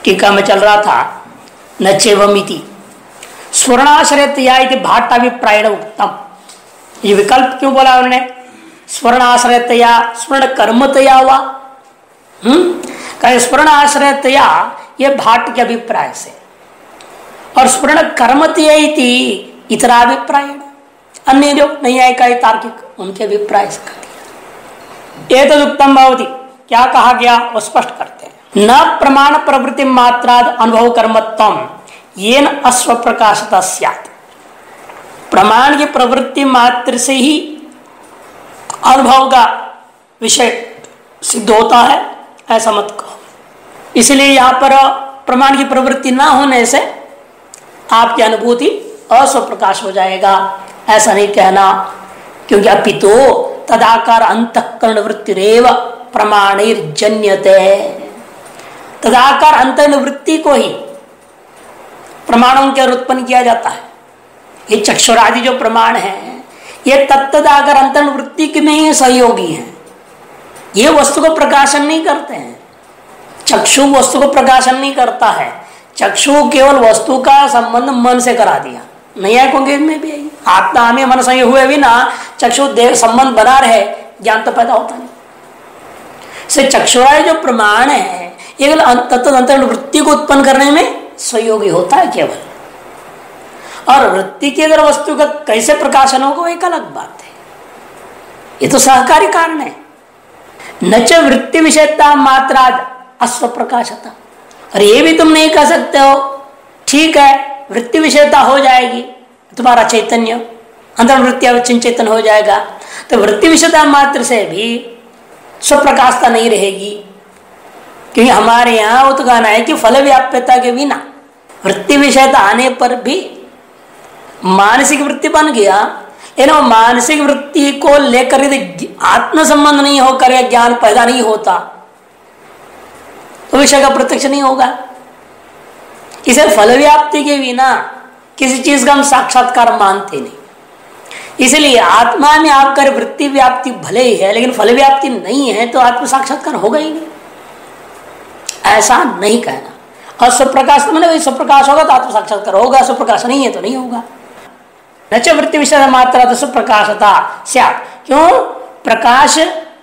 टीका में चल रहा था न चेवमिति स्वर्णाश्रयतया इति भाट्टाभिप्रायेण उक्तम। ये विकल्प क्यों बोला उन्होंने? स्वर्णाश्रयतया स्वर्ण कर्मतया हुआ। स्वर्ण आश्रयतया ये भाट के अभिप्राय से, और स्वर्ण कर्मतया इति इतराभिप्राय, अन्य जो नहीं आएगा तार्किक उनके अभिप्राय से कर दिया। एतदुक्तम भवति, क्या कहा गया वो स्पष्ट करते हैं। न प्रमाण प्रवृत्ति मात्राद अनुभव कर्मत्वम येन अश्व प्रकाशता स्यात्। प्रमाण की प्रवृत्ति मात्र से ही अनुभव का विषय सिद्ध होता है, ऐसा मत कहो। इसलिए यहां पर प्रमाण की प्रवृत्ति ना होने से आपकी अनुभूति अस्वप्रकाश हो जाएगा, ऐसा नहीं कहना। क्योंकि अपितो तदाकार अंतःकरण वृत्तिरेव प्रमाणैर्जन्यते। तदाकार अंतःकरण वृत्ति को ही प्रमाणों के उत्पन्न किया जाता है। ये चक्षुरादि जो प्रमाण है ये तत्तदाकर अंतःकरण वृत्ति के में ही सहयोगी है। ये वस्तु को प्रकाशन नहीं करते हैं। चक्षु वस्तु को प्रकाशन नहीं करता है। चक्षु केवल वस्तु का संबंध मन से करा दिया। नहीं है क्योंकि इसमें भी आत्मा में मन संयोग हुए भी ना चक्षु देह संबंध बना रहे, ज्ञान तो पैदा होता नहीं। से चक्षुराय जो प्रमाण है ये अंतःकरण वृत्ति को उत्पन्न करने में सहयोगी होता है केवल। और वृत्ति के अंदर वस्तु का कैसे प्रकाशन होगा एक अलग बात है। ये तो सहकारी कारण है। न च वृत्ति विषयता मात्रा अश्व प्रकाशता। और ये भी तुम नहीं कह सकते हो ठीक है वृत्ति विषयता हो जाएगी, तुम्हारा चैतन्य अंतर्वृत्ति चेतन हो जाएगा, तो वृत्ति विषयता मात्र से भी स्वप्रकाशता नहीं रहेगी। क्योंकि हमारे यहाँ वो तो कहना है कि फल व्याप्यता के बिना वृत्ति विषयता आने पर भी मानसिक वृत्ति बन गया, लेकिन मानसिक वृत्ति को लेकर यदि आत्म संबंध नहीं होकर या ज्ञान पैदा नहीं होता तो विषय का प्रत्यक्ष नहीं होगा। इसे फल व्याप्ति के बिना किसी चीज का हम साक्षात्कार मानते नहीं। इसलिए आत्मा में आपका वृत्ति व्याप्ति भले ही है लेकिन फल व्याप्ति नहीं है तो आत्म साक्षात्कार होगा ही नहीं, ऐसा नहीं कहना। और स्वप्रकाश मैंने स्वप्रकाश होगा तो आत्म साक्षात्कार होगा, स्वप्रकाश नहीं है तो नहीं होगा। नच वृत्ति विषय मात्रा तो सुप्रकाशता स्यात्। क्यों? प्रकाश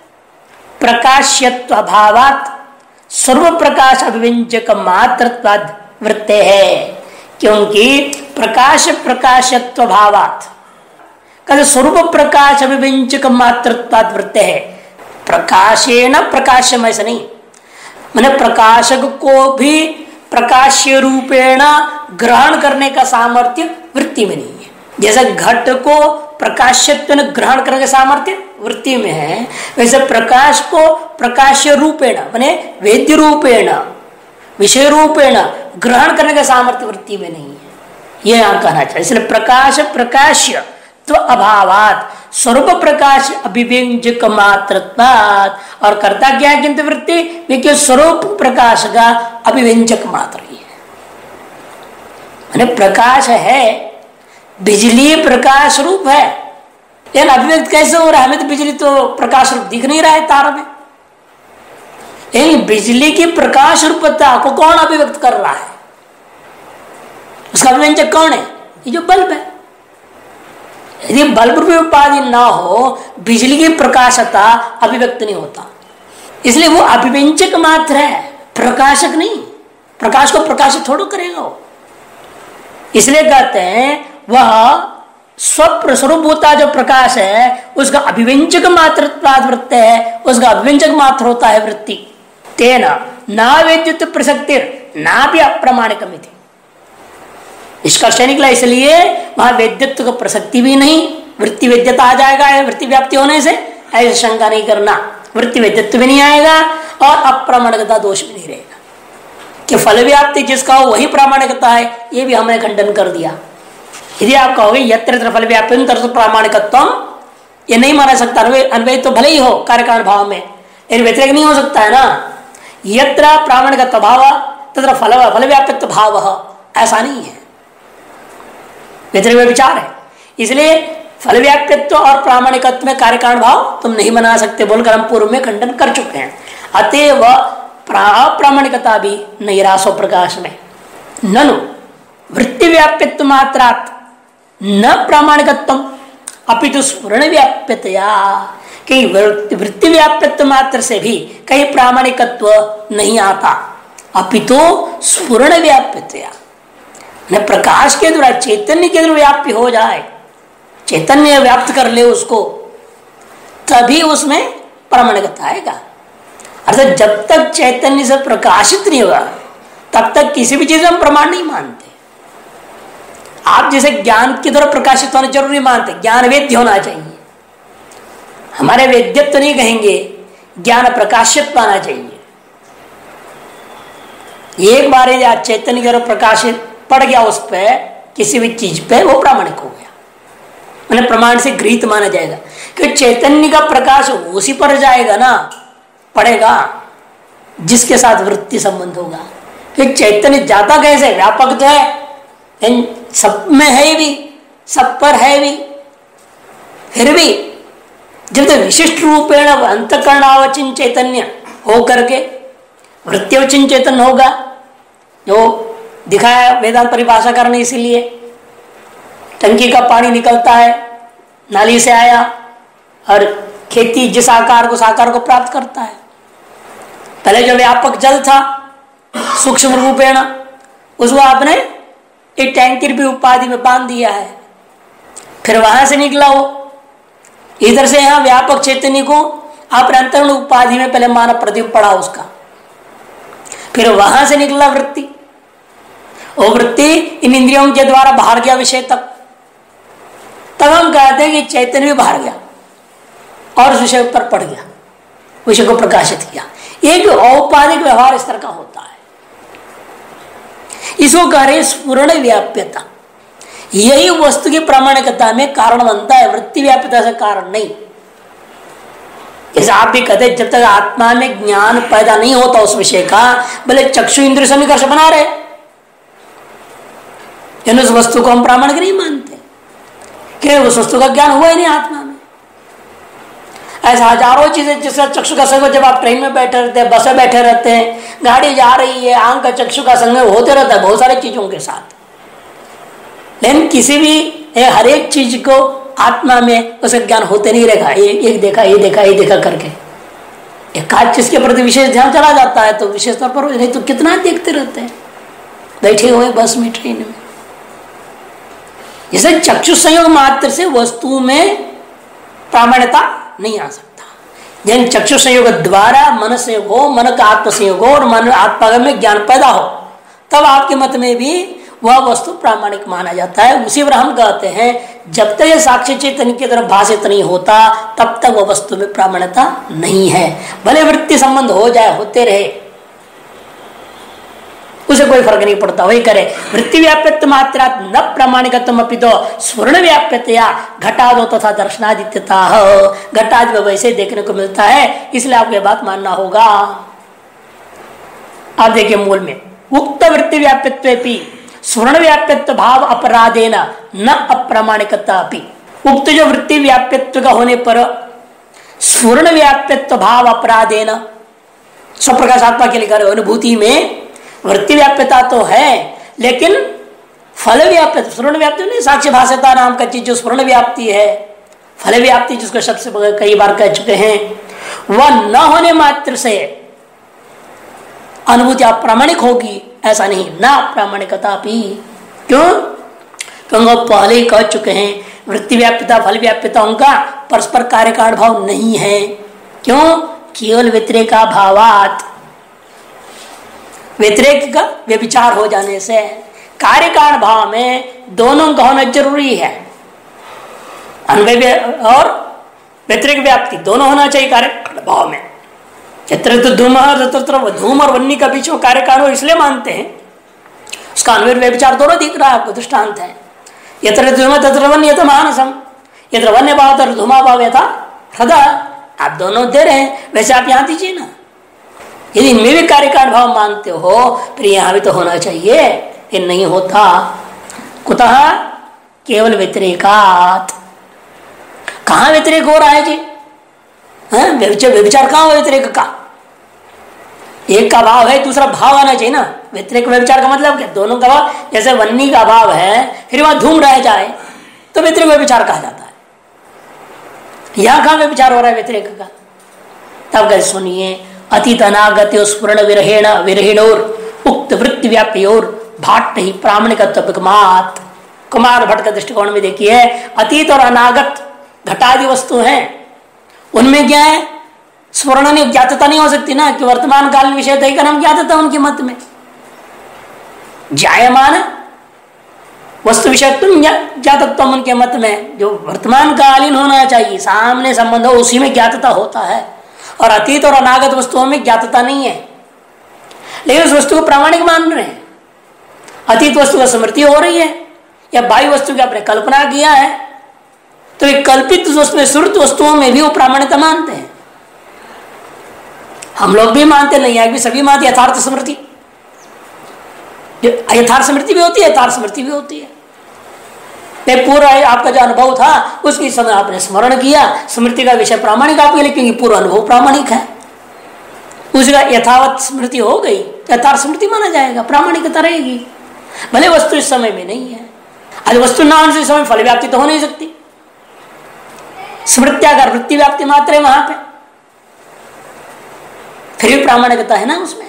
प्रकाश्यत्व भावात् सर्व प्रकाश अभिव्यंजक मात्रत्वाद वृत्ते है। क्योंकि प्रकाश प्रकाशत्व भावात् कद स्वरूप प्रकाश अभिव्यंजक मात्रत्वाद वृत्ते है। प्रकाशेन प्रकाशम ऐसा नहीं, मैंने प्रकाशक को भी प्रकाश्य रूपेण ग्रहण करने का सामर्थ्य वृत्ति में नहीं है। जैसे घट को प्रकाश्यत्व ग्रहण करने का सामर्थ्य वृत्ति में है, वैसे प्रकाश को प्रकाश्य रूपेण माने वेद्य रूपेण विषय रूपेण ग्रहण करने का सामर्थ्य वृत्ति में नहीं है, यह यहां कहना चाहिए। इसलिए प्रकाश प्रकाश्य तो अभावात स्वरूप प्रकाश अभिव्यंजक मात्रत्वात्। और करता क्या है किंतु वृत्ति देखिए स्वरूप प्रकाश का अभिव्यंजक मात्र ही है। माने प्रकाश है, बिजली प्रकाश रूप है, लेकिन अभिव्यक्त कैसे हो रहा है? हमें तो बिजली तो प्रकाश रूप दिख नहीं रहा है तार में। लेकिन बिजली की प्रकाश रूपता को कौन अभिव्यक्त कर रहा है? उसका अभिव्यंजक कौन है? ये जो बल्ब है। यदि बल्ब रूपी उपाधि ना हो बिजली की प्रकाशता अभिव्यक्त नहीं होता। इसलिए वो अभिव्यंजक मात्र है, प्रकाशक नहीं। प्रकाश को प्रकाशित थोड़ा करेगा वो। इसलिए कहते हैं वह स्वस्वरूपभूता जो प्रकाश है उसका अभिव्यंजक मात्र वृत्ति है, उसका अभिव्यंजक मात्र होता है वृत्ति। तेना ना वेद्युत प्रसक्तिर ना भी अप्रामाणिकमिति। निष्कर्ष निकला। इसलिए वहां वेद्यत्व को प्रसक्ति भी नहीं, वृत्ति वेद्यता आ जाएगा वृत्ति व्याप्ति होने से, ऐसे शंका नहीं करना। वृत्ति वेद्यत्व भी नहीं आएगा और अप्रामाणिकता दोष भी नहीं रहेगा कि फल व्याप्ति जिसका हो वही प्रामाणिकता है, ये भी हमने खंडन कर दिया। यदि आप कहोगे यत्र फल व्याप्ति तरह प्रामाणिकत्व, ये नहीं माना सकता। अन्वय तो भले ही हो कार्यकारण भाव में, लेकिन व्यतिरेक नहीं हो सकता है ना। यत्र प्रामाणिकत्व भाव तथा फल व्याप्तित्व भाव, ऐसा नहीं है, व्यतिरेक में विचार है। इसलिए फल व्याप्तित्व और प्रामाणिकत्व में कार्यकारण भाव तुम नहीं बना सकते बोलकर हम पूर्व में खंडन कर चुके हैं। अतएव अप्रामाणिकता भी नैरासो प्रकाश में। ननु वृत्ति व्याप्यत्व मात्रात् न प्रामाणिकत्व अपितु स्फुरण व्याप्यतया, कहीं वृत्ति व्याप्यत्व मात्र से भी कहीं प्रामाणिकत्व नहीं आता, अपितु स्फुरण व्याप्यतया, न प्रकाश के द्वारा चैतन्य के द्वारा व्याप्य हो जाए, चैतन्य व्याप्त कर ले उसको, तभी उसमें प्रामाणिकता आएगा। अर्थात जब तक चैतन्य से प्रकाशित नहीं होगा तब तक किसी भी चीज हम प्रमाण नहीं मानते। आप जैसे ज्ञान के द्वारा प्रकाशित होना जरूरी मानते, ज्ञान वेद्य होना चाहिए, हमारे वेद्यत्व तो नहीं कहेंगे, ज्ञान प्रकाशित पाना चाहिए। एक बार यदि चैतन्य के द्वारा प्रकाशित पड़ गया उस पर, किसी भी चीज पे, वो प्रामाणिक हो गया, मैंने प्रमाण से गृहीत माना जाएगा। क्योंकि चैतन्य का प्रकाश उसी पर जाएगा ना, पड़ेगा जिसके साथ वृत्ति संबंध होगा। फिर चैतन्य जाता कैसे, व्यापक तो है, सब में है भी, सब पर है भी, फिर भी जब तक विशिष्ट रूपेण अंतकरणावचिन चैतन्य हो करके वृत्तिवचिन चैतन्य होगा, जो दिखाया वेदांत परिभाषा करने, इसीलिए टंकी का पानी निकलता है, नाली से आया और खेती जिस आकार को, उस आकार को प्राप्त करता है। पहले जो व्यापक जल था सूक्ष्म रूपेण, उसको आपने एक टैंकर भी उपाधि में बांध दिया है, फिर वहां से निकला वो, इधर से यहां व्यापक चैतन्य को आपने अंतरण उपाधि में पहले मानव प्रदीप पड़ा उसका, फिर वहां से निकला वृत्ति, वो वृत्ति इन इंद्रियों के द्वारा बाहर गया विषय तक, तब हम कहते हैं कि चैतन्य भी बाहर गया और उस विषय पर पड़ गया, विषय को प्रकाशित किया। एक औपाधिक व्यवहार इस तरह का होता है, इसको कह रहे स्फुरण व्याप्यता। यही वस्तु की प्रामाणिकता में कारण बनता है, वृत्ति व्याप्यता से कारण नहीं। जैसे आप भी कहते, जब तक आत्मा में ज्ञान पैदा नहीं होता उस विषय का, भले चक्षु इंद्रिय सन्निकर्ष बना रहे, उस वस्तु को हम प्रामाणिक नहीं मानते, कि उस वस्तु का ज्ञान हुआ ही नहीं आत्मा में। ऐसा हजारों चीजें, जिसका चक्षु का संग, जब आप ट्रेन में बैठे रहते हैं, बस में बैठे रहते हैं, गाड़ी जा रही है, आंख का चक्षु का संग होते रहता है बहुत सारी चीजों के साथ, लेकिन किसी भी हर एक चीज को आत्मा में उसका ज्ञान होते नहीं रहेगा। एक देखा, ये देखा, ये देखा करके एक आध चीज के प्रति विशेष ध्यान चला जाता है तो विशेष तौर पर, नहीं तो कितना देखते रहते हैं बैठे हुए बस में, ट्रेन में। जैसे चक्षु संयोग मात्र से वस्तु में प्रामाण्यता नहीं आ सकता, जैन चक्षु संयोग द्वारा मन संयोग हो, मन का आत्म संयोग हो और मन आत्मा में ज्ञान पैदा हो, तब आपके मत में भी वह वस्तु प्रामाणिक माना जाता है। उसी पर हम कहते हैं जब तक ये साक्षी चैतन्य की तरफ भाषित नहीं होता तब तक वह वस्तु में प्रामाण्यता नहीं है। भले वृत्ति संबंध हो जाए, होते रहे, उसे कोई फर्क नहीं पड़ता, वही करे। वृत्ति व्याप्यत्व मात्रा न प्रामाणिकत्व अपितो स्फुरण व्याप्यतया घटादो तथा दर्शनादित्यता, घटादि में वैसे देखने को मिलता है, इसलिए आपको यह बात मानना होगा। आप देखिए मूल में उक्त वृत्ति व्याप्यत्वेपि स्फुरण व्याप्यत्व भाव अपराधेन न अप्रामाणिकता अपि। उक्त जो वृत्ति व्याप्यत्व का होने पर स्फुरण व्याप्यत्व भाव अपराधेन, स्वप्रकाशात्मा के लिए अनुभूति में वृत्ति व्याप्यता तो है, लेकिन फल व्याप्यता, स्फुरण व्याप्ति नहीं, साक्ष्य भाष्यता नाम का चीज जो स्फुरण व्याप्ति है, फल व्याप्ति जिसको शब्द से कई बार कह चुके हैं, वह न होने मात्र से अनुभूति अप्रामाणिक होगी, ऐसा नहीं। न प्रामाणिकता भी, क्यों? क्योंकि पहले ही कह चुके हैं वृत्ति व्याप्यता फल व्याप्यता उनका परस्पर कार्य कारण भाव नहीं है। क्यों? केवल व्यतिरेका भावात, व्यतिरेक का व्यभिचार हो जाने से कार्य कारण भाव में दोनों का होना जरूरी है। अन्वय और व्यतिरेक व्याप्ति दोनों होना चाहिए कार्य भाव में। यत्र तो धूम धूम और वन्नी का बीच में कार्य कारण इसलिए मानते हैं, उसका अन्वय व्यभिचार दोनों दिख रहा है आपको, दृष्टांत है। यत्र धूम तत्र वन्य यथ मानसम, यत्र वन्य भाव तत्र धूमा भाव यथा हृदय, आप दोनों दे रहे हैं, वैसे आप यहां दीजिए ना। यदि इनमें भी कार्य कारण भाव मानते हो फिर यहां भी तो होना चाहिए, ये नहीं होता। कुतः? केवल व्यतिरेकात। कहां व्यतिरेक हो रहा है जी? व्यभिचार कहां हो व्यतिरेक का? एक का अभाव है, दूसरा भाव आना चाहिए ना। व्यतिरेक व्यभिचार का मतलब क्या? दोनों का अभाव। जैसे वन्नी का अभाव है, फिर वहां धूम रह जाए तो व्यतिरेक व्यभिचार कहा जाता है। यहां कहां व्यभिचार हो रहा है व्यतिरेक का? तब कैसे सुनिए, अतीत अनागत स्फुरण विरहेण विरहेणोर उक्त वृत्ति व्याप्योर भाट ही प्रामाणिकत्वमात। कुमार भट्ट का दृष्टिकोण में देखिए, अतीत और अनागत घटादि वस्तु हैं, उनमें क्या है? स्फुरण नहीं, ज्ञातता नहीं हो सकती ना, कि वर्तमान काल विषय तय कर हम ज्ञातता उनके मत में। जायमान वस्तु विषय ज्ञातत्व उनके मत में, जो वर्तमान कालीन होना चाहिए, सामने संबंध हो, उसी में ज्ञातता होता है। और अतीत और अनागत वस्तुओं में ज्ञातता नहीं है, लेकिन उस वस्तु को प्रामाणिक मान रहे हैं। अतीत वस्तु का स्मृति हो रही है या बाह्य वस्तु की आपने कल्पना किया है, तो एक कल्पित वस्तु, श्रुत वस्तुओं में भी वो प्रामाणिकता मानते हैं। हम लोग भी मानते नहीं है, सभी मानते यथार्थ स्मृति। यथार्थ स्मृति भी होती है, यथार्थ स्मृति भी होती है। पूरा आपका जो अनुभव था उसकी समय आपने स्मरण किया, स्मृति का विषय प्रामाणिक आपके लिए, क्योंकि पूरा अनुभव प्रामाणिक है। उसका यथावत स्मृति हो गई, यथार्थ स्मृति माना जाएगा, प्रामाणिकता रहेगी, भले वस्तु इस समय में नहीं है। आज वस्तु ना होने से समय फल व्याप्ति तो हो नहीं सकती। स्मृत्याकार वृत्ति व्याप्ति मात्र है वहां पे, फिर भी प्रामाणिकता है ना उसमें।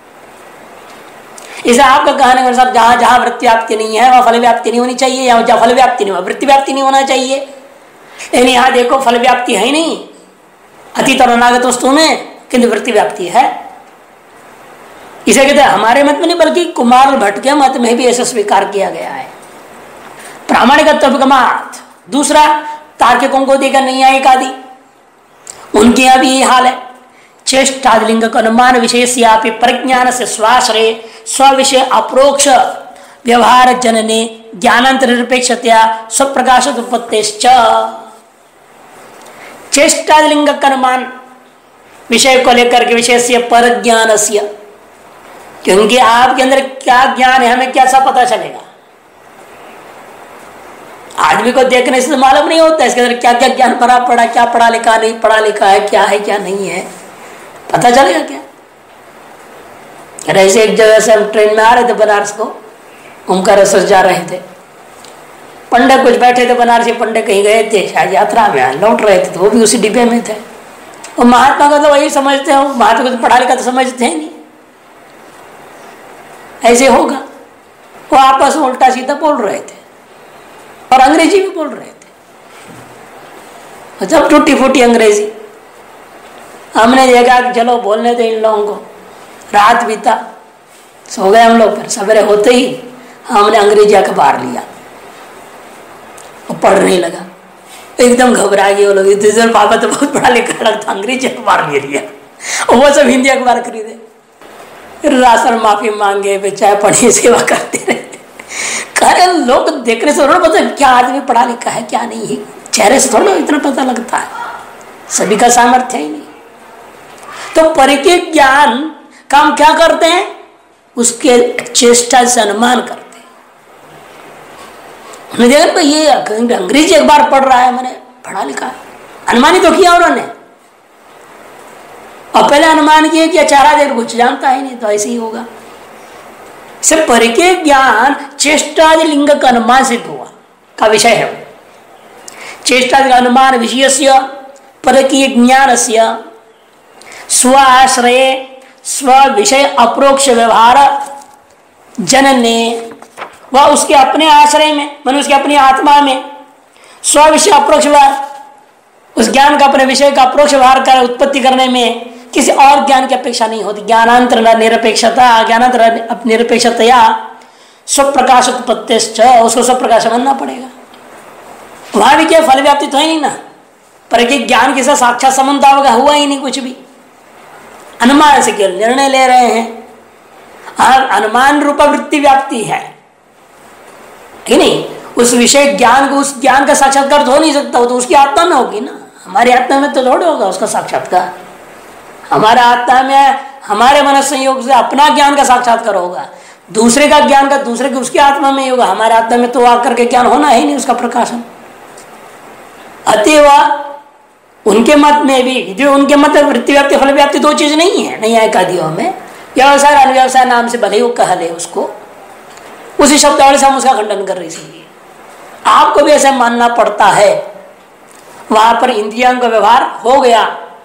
इसे आपका कहने के अनुसार जहां जहां वृत्ति व्याप्ति नहीं है वहां फल व्याप्ति नहीं होनी चाहिए, या जहां फल व्याप्ति नहीं, वहां वृत्ति व्याप्ति नहीं होना चाहिए। लेकिन यहां देखो फल व्याप्ति है ही नहीं अतीत और अनागत वस्तु में, किंतु वृत्ति व्याप्ति है। इसे कहते हैं हमारे मत में नहीं, बल्कि कुमार भट्ट के मत में भी ऐसा स्वीकार किया गया है प्रामाणिकत्व का मत। दूसरा तार्किकों को देखा नहीं आए आदि, उनके यहां भी यही हाल है। चेष्टादिलिंग अनुमान विशेष परिज्ञान से स्वाश्रय स्विषय अप्रोक्ष व्यवहार जनने ज्ञानांतर निरपेक्षतया स्वप्रकाश उत्पत्तिश्च। चेष्टादिलिंग अनुमान विषय को लेकर के विषय से परज्ञान से, क्योंकि आपके अंदर क्या ज्ञान है हमें कैसा पता चलेगा? आदमी को देखने से तो मालूम नहीं होता इसके अंदर क्या क्या ज्ञान भरा पड़ा, क्या पढ़ा लिखा नहीं पढ़ा लिखा है, क्या है क्या नहीं है, पता चलेगा क्या? ऐसे एक जगह से हम ट्रेन में आ रहे थे बनारस को, ओमकारेश्वर जा रहे थे। पंडित कुछ बैठे थे, बनारसी पंडित कहीं गए थे शायद यात्रा में, लौट रहे थे, तो वो भी उसी डिब्बे में थे। और महात्मा का तो वही समझते हो, महात्मा को तो पढ़ा लिखा तो समझते हैं नहीं, ऐसे होगा। वो आपस में उल्टा सीधा बोल रहे थे और अंग्रेजी भी बोल रहे थे, जब टूटी फूटी अंग्रेजी। हमने देखा कि चलो बोलने दे इन लोगों को, रात बीता, सो गए हम लोग। फिर सवेरे होते ही हमने अंग्रेजी अखबार लिया और पढ़ने लगा, एकदम घबरा गए वो लोग। इतने पापा तो बहुत पढ़ा लिखा लगता, अंग्रेजी अखबार ले लिया और वो सब हिंदी अखबार खरीदे। फिर राशन माफी मांगे, फिर चाय पानी सेवा करते रहे। करे लोग देखने से थोड़ा पता क्या आदमी पढ़ा लिखा है क्या नहीं है, चेहरे से थोड़ा इतना पता लगता है, सभी का सामर्थ्य ही नहीं। तो परिके ज्ञान का हम क्या करते हैं? उसके चेष्टा से अनुमान करते हैं। उन्होंने देखा भाई ये अंग्रेजी अखबार पढ़ रहा है, मैंने पढ़ा लिखा है, अनुमान ही तो किया उन्होंने। और पहले अनुमान किया कि चेहरा देख कुछ जानता ही नहीं, तो ऐसे ही होगा। से परिके ज्ञान चेष्टादि लिंग का अनुमान सिद्ध हुआ का विषय है। चेष्टादि का अनुमान विषय परिकीय ज्ञान से स्व आश्रय स्व विषय अप्रोक्ष व्यवहार जनने, वह उसके अपने आश्रय में, मनुष्य के अपनी आत्मा में स्व विषय अप्रोक्ष व्यवहार, उस ज्ञान का अपने विषय का अप्रोक्ष व्यवहार कर उत्पत्ति करने में किसी और ज्ञान की अपेक्षा नहीं होती। ज्ञानांतर निरपेक्षता, ज्ञानांतर निरपेक्षतया स्वप्रकाश उत्पत्ति, उसको स्वप्रकाश मानना पड़ेगा। वहां भी क्या फल व्याप्ति तो है नहीं ना, पर ज्ञान के साथ साक्षात संबंध होगा, हुआ ही नहीं कुछ भी। अनुमान से केवल निर्णय ले रहे हैं। अनुमान रूपा वृत्ति व्याप्ति है कि नहीं, उस विषय ज्ञान को, उस ज्ञान का साक्षात्कार तो हो नहीं सकता, वो तो उसकी आत्मा में होगी ना, हमारी आत्मा में तो थोड़ा होगा उसका साक्षात्कार। हमारा आत्मा में हमारे मन संयोग से अपना ज्ञान का साक्षात्कार होगा, दूसरे का ज्ञान का दूसरे के उसकी आत्मा में ही होगा। हमारे आत्मा में तो आकर के ज्ञान होना ही नहीं, उसका प्रकाशन। अतएव उनके मत में भी जो उनके मत में वृत्ति व्याप्ति फल व्याप्ति दो चीज नहीं है नैयायिकादियों में। व्यवसाय अनुव्यवसाय नाम से भले ही वो कह ले उसको, उसी शब्दावली से हम उसका खंडन कर रहे हैं। आपको भी ऐसा मानना पड़ता है। वहां पर इंद्रियों का व्यवहार हो गया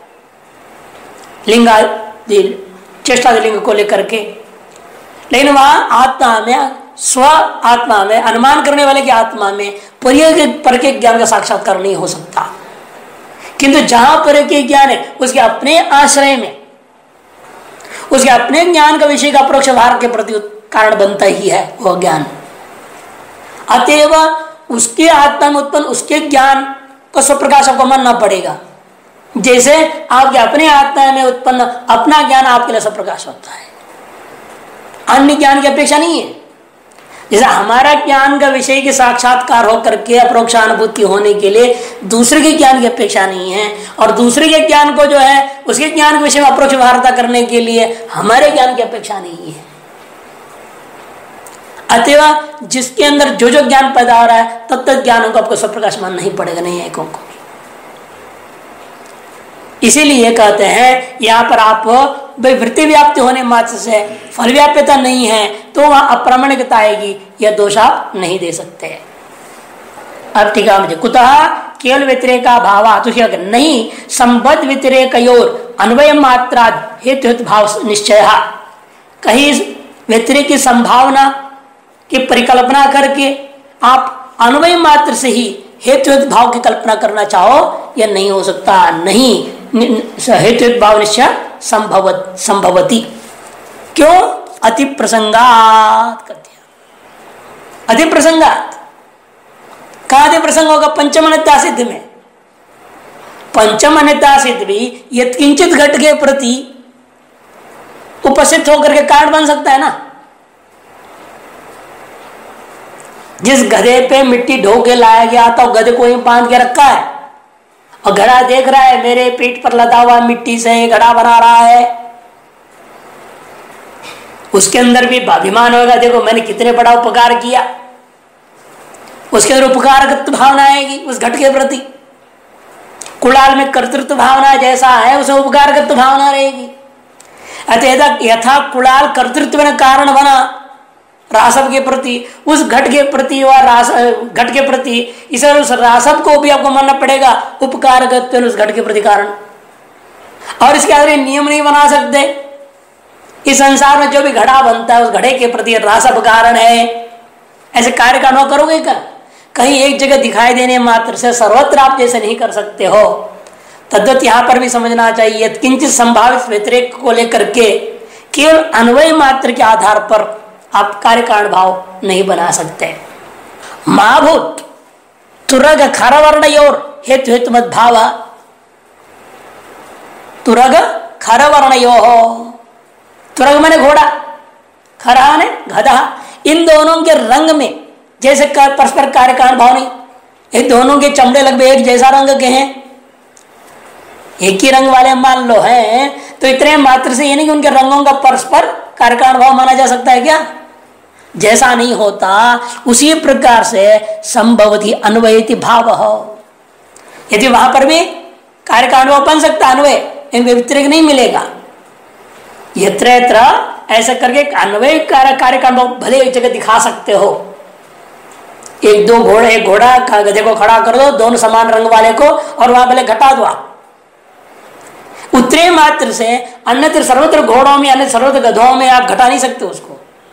लिंगादि चेष्टादि लिंग को लेकर के, लेकिन वहां आत्मा में, स्व आत्मा में, अनुमान करने वाले की आत्मा में पर के ज्ञान का साक्षात्कार नहीं हो सकता। किंतु जहां पर के ज्ञान है उसके अपने आश्रय में, उसके अपने ज्ञान का विषय का अपरोक्ष व्यवहार के प्रति कारण बनता ही है वह ज्ञान। अतएव उसके आत्मा में उत्पन्न उसके ज्ञान को स्वप्रकाश को मानना पड़ेगा। जैसे आपके अपने आत्मा में उत्पन्न अपना ज्ञान आपके लिए स्वप्रकाश होता है, अन्य ज्ञान की अपेक्षा नहीं है। जैसे हमारा ज्ञान का विषय के साक्षात्कार होकर के अपरोक्षानुभूति होने के लिए दूसरे के ज्ञान की अपेक्षा नहीं है, और दूसरे के ज्ञान को जो है उसके ज्ञान के विषय में अपरोक्ष व्यवहारता करने के लिए हमारे ज्ञान की अपेक्षा नहीं है। अतएव जिसके अंदर जो जो ज्ञान पैदा हो रहा है तब तक ज्ञानों को आपको स्वप्रकाश मानना ही पड़ेगा नैयायिकों को। इसीलिए कहते हैं यहां पर आप वृत्ति व्याप्ति होने मात्र से फल व्याप्यता नहीं है तो वहां अप्रामाणिकता आएगी, यह दोष आप नहीं दे सकते। अब ठीक है, मुझे कुतः केवल व्यतिरेका भावा तो नहीं, संबद्ध व्यतिरेकयोर अन्वय मात्रा हेतु भाव निश्चय। कहीं व्यतिरेक की संभावना की परिकल्पना करके आप अन्वय मात्र से ही हेतु भाव की कल्पना करना चाहो, यह नहीं हो सकता। नहीं, हेतु भाव निश्चय संभवती। क्यों? अति प्रसंगात। अति प्रसंगात कहा अति प्रसंग होगा? पंचम अन्यता सिद्ध में। पंचम अन्यता सिद्ध भी यत्किंचित घट के प्रति उपस्थित होकर के कारण बन सकता है ना। जिस गधे पे मिट्टी ढो के लाया गया था गधे को ही बांध के रखा है, और घड़ा देख रहा है मेरे पीठ पर लदा हुआ मिट्टी से घड़ा बना रहा है, उसके अंदर भी अभिमान होगा, देखो मैंने कितने बड़ा उपकार किया। उसके अंदर उपकारकत्व भावना आएगी उस घट के प्रति। कुड़ाल में कर्तृत्व भावना जैसा है उसे उपकारकत्व भावना रहेगी। अतः यथा कुड़ाल कर्तृत्व में कारण बना रासव के प्रति, उस घट के प्रति व घट के प्रति इस उस रासव को भी आपको मानना पड़ेगा उपकारकत्व उस घट के प्रति कारण। और इसके आगे नियम नहीं बना सकते। इस संसार में जो भी घड़ा बनता है उस घड़े के प्रति रासव कारण है, ऐसे कार्य का अनुभव करोगे क्या? कहीं एक जगह दिखाई देने मात्र से सर्वत्र आप जैसे नहीं कर सकते हो। तद्वत यहां पर भी समझना चाहिए, किंचित संभावित व्यतिरेक को लेकर के केवल अन्वय मात्र के आधार पर आप कार्य कारण भाव नहीं बना सकते। महाभूत तुरग खरवर्णयोर हेतु हेतु मत भाव। तुरग खरवर्णयो, तुरग माने घोड़ा, खरा ने गधा। इन दोनों के रंग में जैसे परस्पर कार्य कारण भाव नहीं। ये दोनों के चमड़े लगभग एक जैसा रंग के हैं, एक ही रंग वाले मान लो हैं, तो इतने मात्र से ये नहीं कि उनके रंगों का परस्पर कार्य कारण भाव माना जा सकता है क्या? जैसा नहीं होता। उसी प्रकार से संभवती अन्वयति भाव हो, यदि वहां पर भी कार्य कारण भाव बन सकता अन्वय, इनमें व्यतिरेक नहीं मिलेगा। यत्र यत्र ऐसा करके अन्वय कार्य कारण भाव भले एक जगह दिखा सकते हो। एक दो घोड़े, एक घोड़ा गधे को खड़ा कर दो, दोनों समान रंग वाले को, और वहां भले घटा दो। उतरे मात्र से अन्यत्र सर्वत्र घोड़ों में, अन्य सर्वत्र गधों में आप घटा नहीं सकते उसको।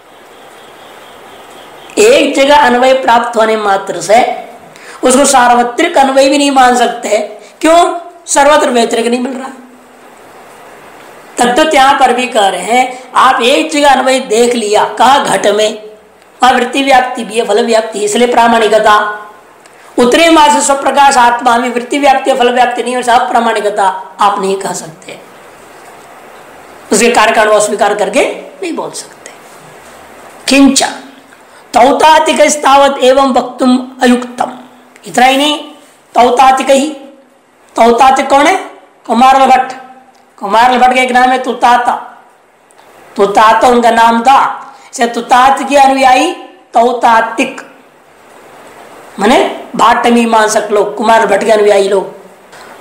एक जगह अन्वय प्राप्त होने मात्र से उसको सार्वत्रिक अन्वय भी नहीं मान सकते। क्यों? सर्वत्र व्यतिरेक नहीं मिल रहा। तब तो यहां पर भी कह रहे हैं आप एक जगह अन्वय देख लिया, कहा घट में, वहां वृत्ति व्याप्ति भी है, फल व्याप्ति, इसलिए प्रामाणिकता। उतरे मात्र से स्वप्रकाश आत्मा में वृत्ति व्याप्ति फल व्याप्ति नहीं, और अप्रामाणिकता आप नहीं कह सकते। उसके कार्य कारण स्वीकार करके नहीं बोल सकते। किंच तौतातिक तावत एवं वक्तुम अयुक्तम। इतना ही नहीं, तौतातिक ही, तौतातिक कौन है? कुमार भट्ट। कुमार भट्ट का एक नाम है तुताता। तुताता उनका नाम था। से तुतात के अनुयायी तौतातिक माने भाट मीमांसक लोग, कुमार भट्ट के अनुयायी लोग।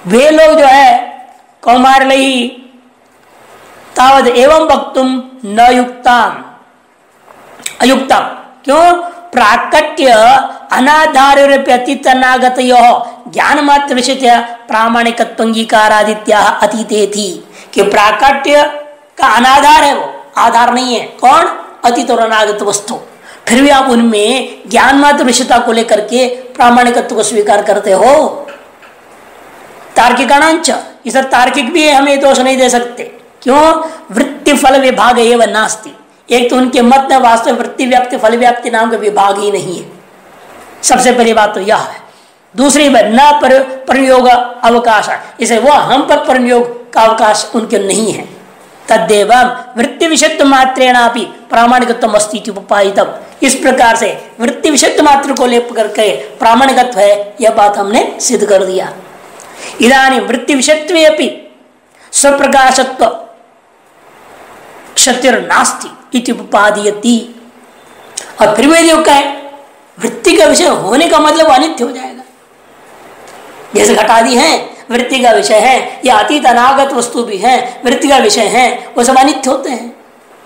वे लोग जो है कौमारलयी तावद एवं वक्तुम न युक्ताम अयुक्तम। क्यों? प्राकट्य अनाधार्यतीत अनागत ज्ञान मात्र विषय प्रामाणिकत्व अंगीकारादित्या अतीते थी कि प्राकट्य का अनाधार है, वो आधार नहीं है। कौन? अतीत और अनागत वस्तु। फिर भी आप उनमें ज्ञान मात्र विषयता को लेकर के प्रामाणिकत्व को स्वीकार करते हो। तार्किकाणांच, इस तार्किक भी हमें दोष नहीं दे सकते। क्यों? वृत्ति फल विभाग एवं नास्ति। एक तो उनके मत में वास्तव वृत्ति व्याप्ति फल व्याप्ति नाम का विभाग ही नहीं है। सबसे पहली बात तो यह है। दूसरी बात, न प्रयोग अवकाश, इसे वो हम पर प्रयोग का अवकाश उनके नहीं है। तद्देव वृत्ति विषयत्व मात्रेणापि प्रामाणिकत्व अस्ति उपायितम। इस प्रकार से वृत्ति विषयत्व मात्र को लेप करके प्रामाणिकत्व है, यह बात हमने सिद्ध कर दिया। इदानीं वृत्ति विषयत्वे अपि स्वप्रकाशत्व क्षतिर्नास्ति इति उपादीयति। और फिर वे जो कहे वृत्ति का विषय होने का मतलब अनित्य हो जाएगा। जैसे घटादि है वृत्ति का विषय है, या अतीत अनागत वस्तु भी है वृत्ति का विषय है, वो सब अनित्य होते हैं।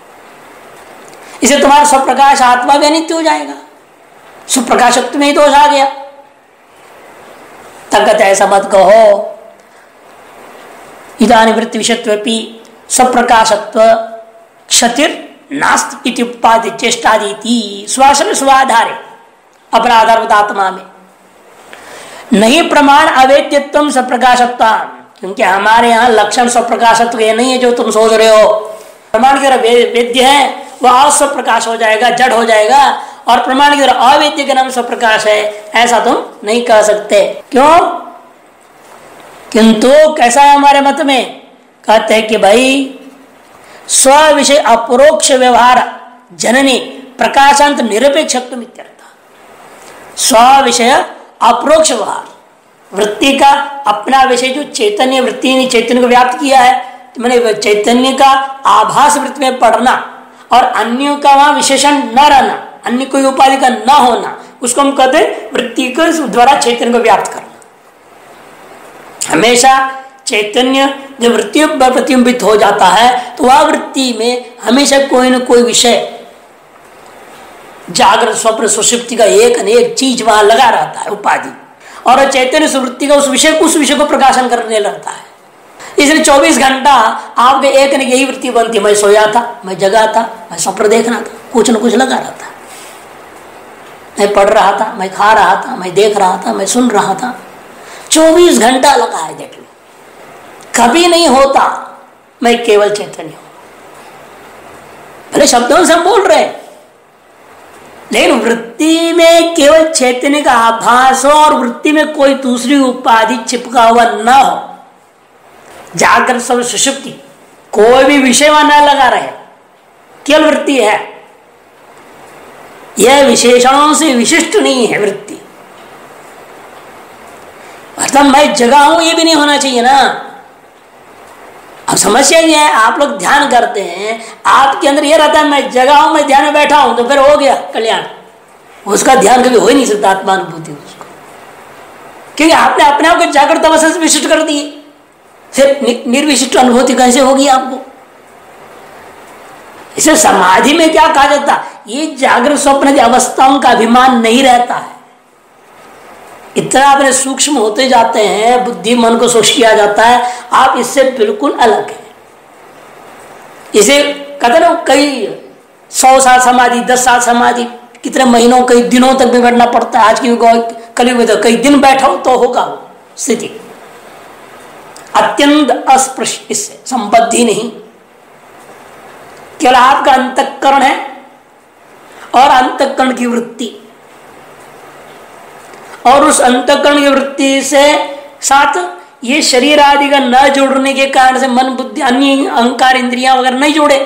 इसे तुम्हारा स्वप्रकाश आत्मा भी अनित्य हो जाएगा, स्वप्रकाशत्व में ही दोष आ गया। तगत ऐसा मत कहो। इदानीं वृत्ति विषयत्वेपि स्वप्रकाशत्व क्षतिर नास्ति इति उपाधि चेष्टादीति स्वासन स्वाधारे अपराधार्थ आत्मा में नहीं प्रमाण अवेद्यत्व स्वप्रकाशत्व। क्योंकि हमारे यहाँ लक्षण स्वप्रकाशत्व ये नहीं है जो तुम सोच रहे हो। प्रमाण की तरह वेद्य है वह अस्वप्रकाश हो जाएगा, जड़ हो जाएगा, और प्रमाण की तरह अवेद्य के नाम स्वप्रकाश है, ऐसा तुम नहीं कह सकते। क्यों? किंतु कैसा है हमारे मत में? कहते हैं कि भाई स्व विषय अपरोक्ष व्यवहार जननी प्रकाशांत निरपेक्षत्व इत्यर्थ। स्व विषय अप्रोक्ष व्यवहार, वृत्ति का अपना विषय जो चैतन्य वृत्ति ने चैतन्य को व्याप्त किया है, तो मैंने चैतन्य का आभास वृत्ति में पढ़ना और अन्यों का वहां विशेषण न रहना, अन्य कोई उपाधि का न होना, उसको हम कहते हैं वृत्ति के द्वारा चैतन्य को व्याप्त करना। हमेशा चैतन्य जब वृत्ति पर प्रतिबिंबित हो जाता है तो वह वृत्ति में हमेशा कोई न कोई विषय, जागृत स्वप्न सुषुप्ति का एक अनेक चीज वहां लगा रहता है उपाधि, और चैतन्य सुवृत्ति का उस विषय को प्रकाशन करने लगता है। इसलिए 24 घंटा आपके एक न यही वृत्ति बनती है, मैं सोया था, मैं जगा था, मैं स्वप्न देखना था, कुछ न कुछ लगा रहता है। मैं पढ़ रहा था, मैं खा रहा था, मैं देख रहा था, मैं सुन रहा था, 24 घंटा लगा है। देख लो, कभी नहीं होता मैं केवल चैतन्य हूं। भले शब्दों से हम बोल रहे हैं, लेकिन वृत्ति में केवल चैतन्य का आभास हो और वृत्ति में कोई दूसरी उपाधि चिपका हुआ न हो, जागृत सब सुषुप्ति कोई भी विषय वहां न लगा रहे, केवल वृत्ति है। यह विशेषणों से विशिष्ट नहीं है वृत्ति। मतलब मैं जगा हूं ये भी नहीं होना चाहिए ना। अब समस्या ये है, आप लोग ध्यान करते हैं, आपके अंदर ये रहता है मैं जगा हूं, मैं ध्यान में बैठा हूं, तो फिर हो गया कल्याण। उसका ध्यान कभी हो ही नहीं सकता, आत्मानुभूति उसको, क्योंकि आपने अपने आप को जागृत अवस्था से विशिष्ट कर दिए, फिर निर्विशिष्ट अनुभूति कैसे होगी आपको? इसे समाधि में क्या कहा जाता, ये जागृत स्वप्न की अवस्थाओं का अभिमान नहीं रहता है। इतना अपने सूक्ष्म होते जाते हैं, बुद्धि मन को सूक्ष्म किया जाता है, आप इससे बिल्कुल अलग है। इसे कहते ना, कई 100 साल समाधि, 10 साल समाधि, कितने महीनों कई दिनों तक भी बैठना पड़ता है। आज की कलयुग में तो कई दिन बैठा हो तो होगा वो स्थिति, अत्यंत अस्पृश्य, इससे संबद्धि नहीं। केवल आपका अंतःकरण है और अंतःकरण की वृत्ति, और उस अंतःकरण की वृत्ति से साथ ये शरीर आदि का न जुड़ने के कारण से मन बुद्धि अन्य अहंकार इंद्रियां वगैरह नहीं जुड़े,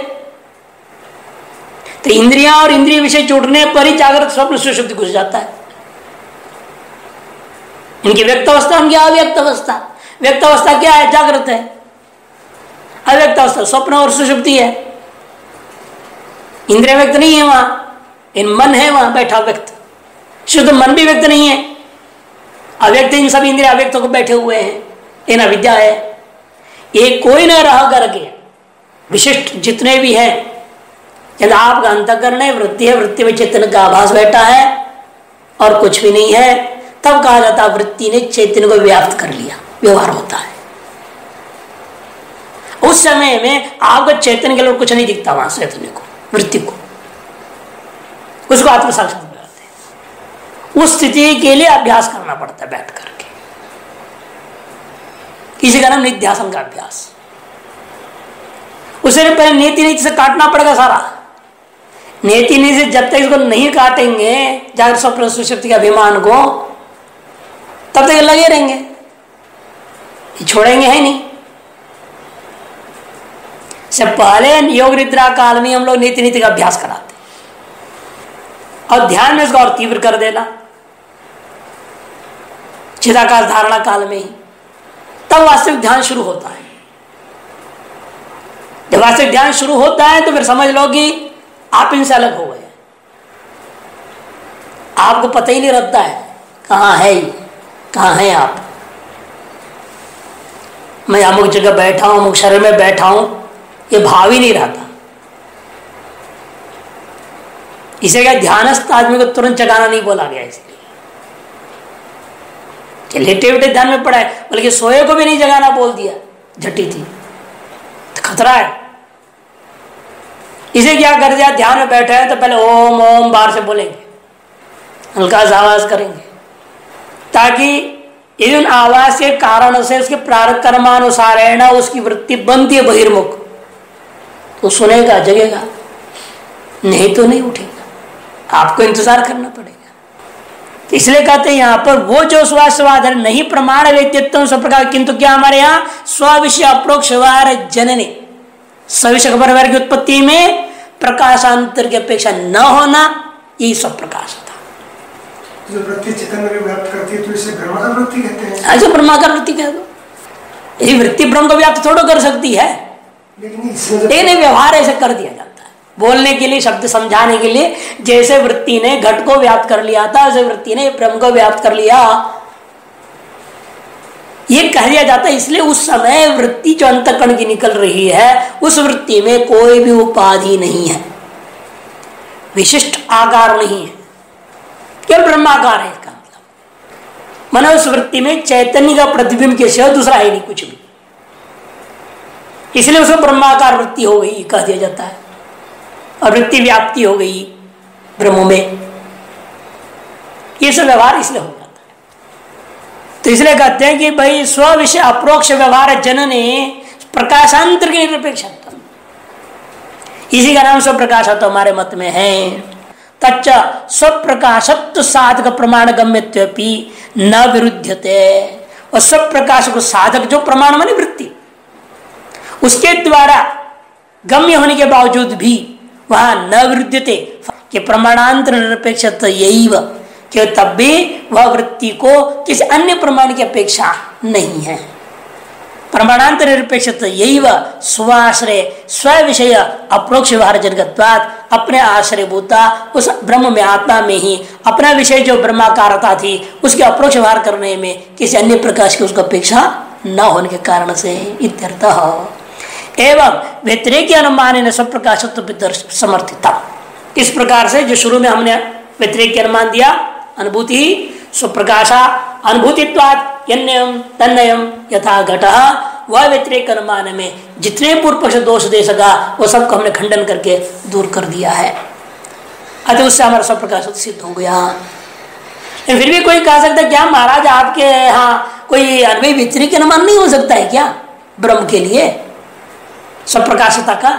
तो इंद्रियां और इंद्रिय विषय जुड़ने पर ही जागृत स्वप्न सुषुप्ति घुस जाता है। इनकी व्यक्त अवस्था, उनकी अव्यक्त अवस्था। व्यक्त अवस्था क्या है? जागृत है। अव्यक्त अवस्था स्वप्न और सुषुप्ति है। इंद्रिय व्यक्त नहीं है वहां, इन मन है वहां बैठा व्यक्त। शुद्ध मन भी व्यक्त नहीं है, अव्यक्त इन सब इंद्रिय अव्यक्त को बैठे हुए हैं। इन अविद्या है। एक कोई न रह करके विशिष्ट जितने भी हैं, यदि आपका अंतःकरण है, वृत्ति है, वृत्ति में चैतन्य का आभास बैठा है और कुछ भी नहीं है, तब कहा जाता है वृत्ति ने चैतन्य को व्याप्त कर लिया, व्यवहार होता है। उस समय में आपको चैतन्य के लिए कुछ नहीं दिखता, वहां चैतन्य को, वृत्ति को, उसको आत्म साक्षात्कार कहते हैं। उस स्थिति के लिए अभ्यास करना पड़ता है बैठ करके, इसी का नाम निध्यासन का अभ्यास। उसे पहले नीति नीति से काटना पड़ेगा सारा। नीति नीति से जब तक इसको नहीं काटेंगे जागृत स्वप्न सुषुप्ति के अभिमान को, तब तक लगे रहेंगे, ये छोड़ेंगे है नहीं। से पहले योग निद्रा काल में हम लोग नीति नीति का अभ्यास कराते और ध्यान में इसको और तीव्र कर देना चिदाकाश धारणा काल में ही, तब वास्तविक ध्यान शुरू होता है। जब वास्तविक ध्यान शुरू होता है तो फिर समझ लो कि आप इनसे अलग हो गए, आपको पता ही नहीं रहता है कहाँ है, कहाँ है आप। मैं अमुक जगह बैठा हूं, अमुक शरीर में बैठा हूं, ये भाव ही नहीं रहता। इसे क्या ध्यानस्थ आदमी को तुरंत जगाना नहीं बोला गया, इसलिए लेटे उठे ध्यान में पड़ा है, बल्कि सोए को भी नहीं जगाना बोल दिया, झटी थी तो खतरा है। इसे क्या कर दिया, ध्यान में बैठे हैं तो पहले ओम ओम बाहर से बोलेंगे, हल्का सा आवाज करेंगे, ताकि इन आवाज के कारण से उसके प्रारब्ध कर्मानुसार है ना उसकी वृत्ति बनती है बहिर्मुख, तो सुनेगा जगेगा, नहीं तो नहीं उठेगा, आपको इंतजार करना पड़ेगा। इसलिए कहते हैं यहां पर वो जो स्वास्थ्यवाद है नहीं प्रमाण वेद्यत्व स्वप्रकार, किंतु क्या हमारे यहाँ स्विषय अप्रोक्ष व्यवहार जनने, सविषय व्यवहार की उत्पत्ति में प्रकाशांतर की अपेक्षा न होना, यही सब प्रकाश था। जो वृत्ति चेतन में व्याप्त करती है तो इसे ब्रह्माकार वृत्ति कहते हैं। ऐसे ब्रह्माकार वृत्ति कह दो, ये वृत्ति ब्रह्म को व्याप्त थोड़ा कर सकती है, लेकिन व्यवहार ऐसे कर दिया जाता है बोलने के लिए, शब्द समझाने के लिए। जैसे वृत्ति ने घट को व्याप्त कर लिया था, वैसे वृत्ति ने ब्रह्म को व्याप्त कर लिया, ये कह दिया जाता है। इसलिए उस समय वृत्ति जो अंतःकरण की निकल रही है, उस वृत्ति में कोई भी उपाधि नहीं है, विशिष्ट आकार नहीं है, केवल ब्रह्माकार है। इसका मतलब मानो उस वृत्ति में चैतन्य का प्रतिबिंब के सिवा दूसरा है नहीं कुछ भी, इसलिए उसको ब्रह्माकार वृत्ति हो गई कह दिया जाता है, और वृत्ति व्याप्ति हो गई ब्रह्म में। ये सब व्यवहार इसलिए हो जाता है। तो इसलिए कहते हैं कि भाई स्व विषय अप्रोक्ष व्यवहार जनने प्रकाशांतर के निरपेक्ष, इसी का नाम स्व प्रकाशत्व हमारे मत में है। तच्च स्व प्रकाशत्व साधक प्रमाण गम्यत्वपि न विरुध्यते, और स्व प्रकाश को साधक जो प्रमाण माने वृत्ति, उसके द्वारा गम्य होने के बावजूद भी वहां न विरुद्धते कि प्रमाणांतर निरपेक्ष यही कि तब भी वह वृत्ति को किसी अन्य प्रमाण की अपेक्षा नहीं है। प्रमाणांतर निरपेक्ष यही स्वाश्रय स्व विषय अप्रोक्ष व्यवहार जनकत्वात्, अपने आश्रयभूता उस ब्रह्म में आत्मा में ही अपना विषय जो ब्रह्माकारता थी उसके अप्रोक्ष व्यवहार करने में किसी अन्य प्रकाश की उसको अपेक्षा न होने के कारण से इत्यर्थः। एवं व्यतिरेक अनुमान स्वप्रकाशत्व समर्थिता, इस प्रकार से जो शुरू में हमने व्यतिरेक अनुमान दिया, अनुभूति स्वप्रकाशा अनुभूतित्वात् यन्यम तन्नयम यथा घटः, वह व्यतिरेक अनुमान में जितने पूर्व पक्ष दोष दे सका वो सबको हमने खंडन करके दूर कर दिया है। अतः उससे हमारा स्वप्रकाश सिद्ध हो गया। फिर भी कोई कह सकता है क्या महाराज आपके यहाँ कोई अन्वय व्यतिरेक अनुमान नहीं हो सकता है क्या ब्रह्म के लिए स्वप्रकाशता का?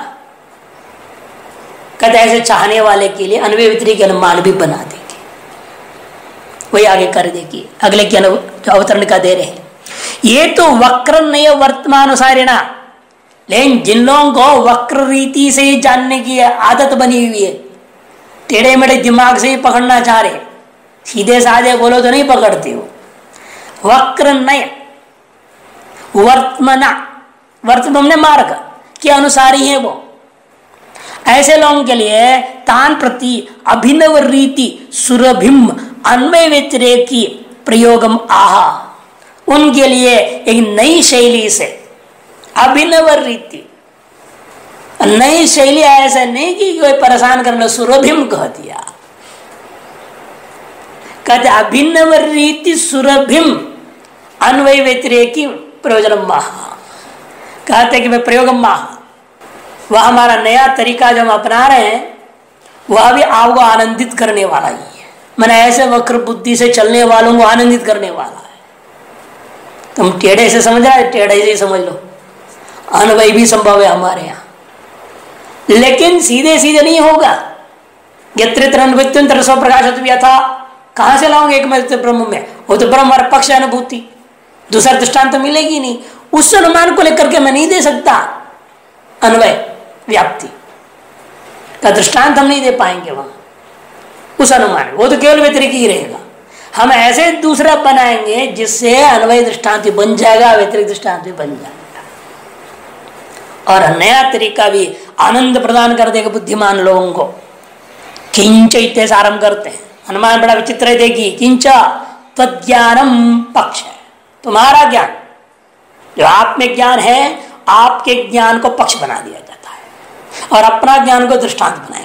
कहते ऐसे चाहने वाले के लिए अन्वय व्यतिरेक अनुमान भी बना देंगे, वही आगे कर देगी। अगले के अवतरण का दे रहे हैं, ये तो वक्र नय वर्तमानुसारिणा, लेकिन जिन लोगों को वक्र रीति से ही जानने की आदत बनी हुई है, टेढ़े मेढ़े दिमाग से ही पकड़ना चाह रहे, सीधे साधे बोलो तो नहीं पकड़ते हो। वक्र नय वर्तमना, वर्तमान ने मार्ग के अनुसारी है वो, ऐसे लोगों के लिए तान प्रति अभिनव रीति सुरभिम अन्वय व्यतिरेक की प्रयोगम आहा, उनके लिए एक नई शैली से अभिनव रीति, नई शैली ऐसा नहीं कि कोई परेशान करना, सुरभिम कह दिया। कहते अभिनव रीति सुरभिम अन्वय व्यतिरेकी प्रयोजन महा, कहते कि मैं प्रयोग महा, वह हमारा नया तरीका जो हम अपना रहे हैं वह भी आपको आनंदित करने वाला ही है। मैंने ऐसे वक्र बुद्धि से चलने वालों को आनंदित करने वाला है। तुम टेढ़े से समझ रहे, टेढ़े से समझ लो, अनवय भी संभव है हमारे यहाँ, लेकिन सीधे सीधे नहीं होगा। यत्र स्वप्रकाशत्व भी था, कहां से लाओगे एक में ब्रह्म में, वो तो ब्रह्म हमारे पक्ष अनुभूति, दूसरा दृष्टांत तो मिलेगी नहीं। उस अनुमान को लेकर के मैं नहीं दे सकता अन्वय व्याप्ति का दृष्टांत, हम नहीं दे पाएंगे वहां उस अनुमान, वो तो केवल व्यतिरिक ही रहेगा। हम ऐसे दूसरा बनाएंगे जिससे अन्वय दृष्टांत बन जाएगा, व्यतिरिक दृष्टांत भी बन जाएगा, और नया तरीका भी आनंद प्रदान कर देगा बुद्धिमान लोगों को। किंच इत्ते से आरंभ करते हैं, अनुमान बड़ा विचित्र है, देखिए किंच तज्ञानम पक्ष है, तुम्हारा ज्ञान जो आप में ज्ञान है, आपके ज्ञान को पक्ष बना दिया जाता है और अपना ज्ञान को दृष्टांत बनाएंगे।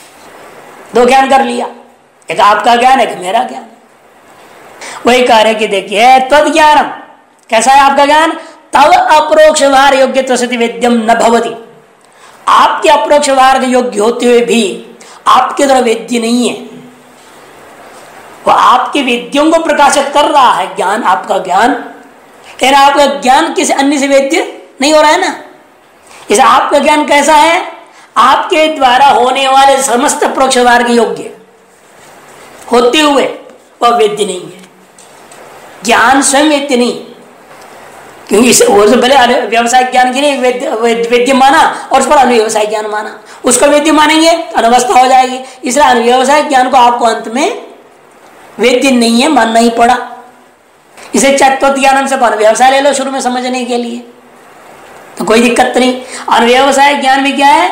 दो ज्ञान कर लिया, एक आपका ज्ञान, एक मेरा ज्ञान। वही कह रहे कि देखिए तद ज्ञानम, कैसा है आपका ज्ञान, तब अप्रोक्ष व्यवहार योग्य सति वेद्यम न भवति, आपके अप्रोक्ष व्यवहार के योग्य होते हुए भी आपके द्वारा वेद्य नहीं है, वो आपके वेद्यों को प्रकाशित कर रहा है ज्ञान, आपका ज्ञान। यानी आपका ज्ञान किसी अन्य से वेद्य नहीं हो रहा है ना। इसे आपका ज्ञान कैसा है, आपके द्वारा होने वाले समस्त अप्रोक्ष व्यवहार के योग्य होते हुए वह वेद्य नहीं है। ज्ञान स्वयं वेद्य नहीं, क्योंकि वो तो भले व्यवसायिक ज्ञान के लिए वेद्य माना और उस पर अनुव्यवसायिक ज्ञान माना, उसको वेद्य मानेंगे अनवस्था हो जाएगी। इसलिए अनुव्यवसायिक ज्ञान को आपको अंत में वेद्य नहीं है मानना ही पड़ा। इसे तत्व ज्ञान से व्यवसाय ले लो शुरू में समझने के लिए, तो कोई दिक्कत नहीं। अनुव्यवसाय ज्ञान भी क्या है,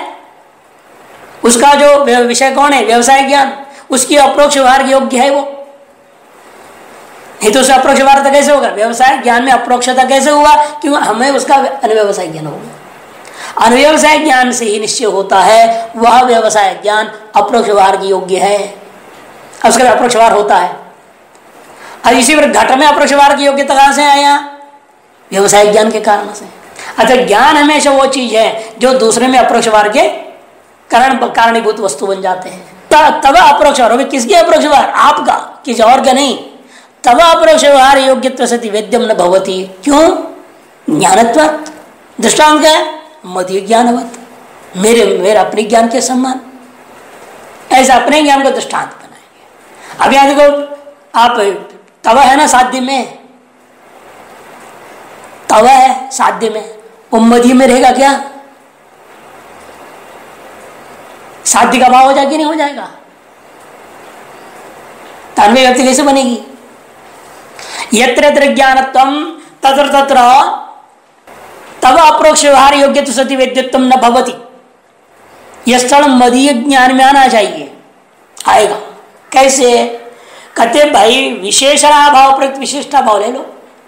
उसका जो विषय कौन है, व्यवसाय ज्ञान, उसकी अप्रोक्ष व्यवहार योग्य है वो, नहीं तो उसका अप्रोक्ष व्यवहार कैसे होगा, व्यवसाय ज्ञान में अप्रोक्षता कैसे हुआ, क्योंकि हमें उसका अनुव्यवसाय ज्ञान होगा। अनुव्यवसाय ज्ञान से ही निश्चय होता है वह व्यवसाय ज्ञान अप्रोक्ष व्यवहार की योग्य है, उसका अप्रोक्ष व्यवहार होता है। और इसी पर घट में अप्रोक्ष व्यवहार की योग्यता कहां से आया, व्यवसायिक ज्ञान के कारण से। अतः ज्ञान हमेशा वो चीज है जो दूसरे में अप्रोक्ष व्यवहार के कारणीभूत वस्तु बन जाते हैं। तब अप्रोक्ष व्यवहार, किसके अप्रोक्ष व्यवहार, आपका, किसी और का नहीं। तब अप्रोक्ष व्यवहार योग्यत्व सति वेद्यम न भवति, क्यों, ज्ञानत्वात्। दृष्टांत क्या है, मदीय ज्ञानवत्, मेरे अपने ज्ञान के समान, ऐसा अपने ज्ञान को दृष्टांत बनाएंगे। अब यहां देखो आप, तवा है ना साध्य में, तवा है साध्य में, वो मध्य में रहेगा क्या, साध्य का भाव हो जाएगा कि नहीं हो जाएगा, तान्वय व्यक्ति कैसे बनेगी। यत्र यत्र ज्ञानत्वम तत्र तत्र तब अप्रोक्ष व्यवहार योग्य तो सति वेद्यत्व न भवति, यह स्थल मदीय ज्ञान में आना चाहिए, आएगा कैसे, कहते भाई विशेषणा भाव प्रयुक्त विशिष्टा भाव ले लो,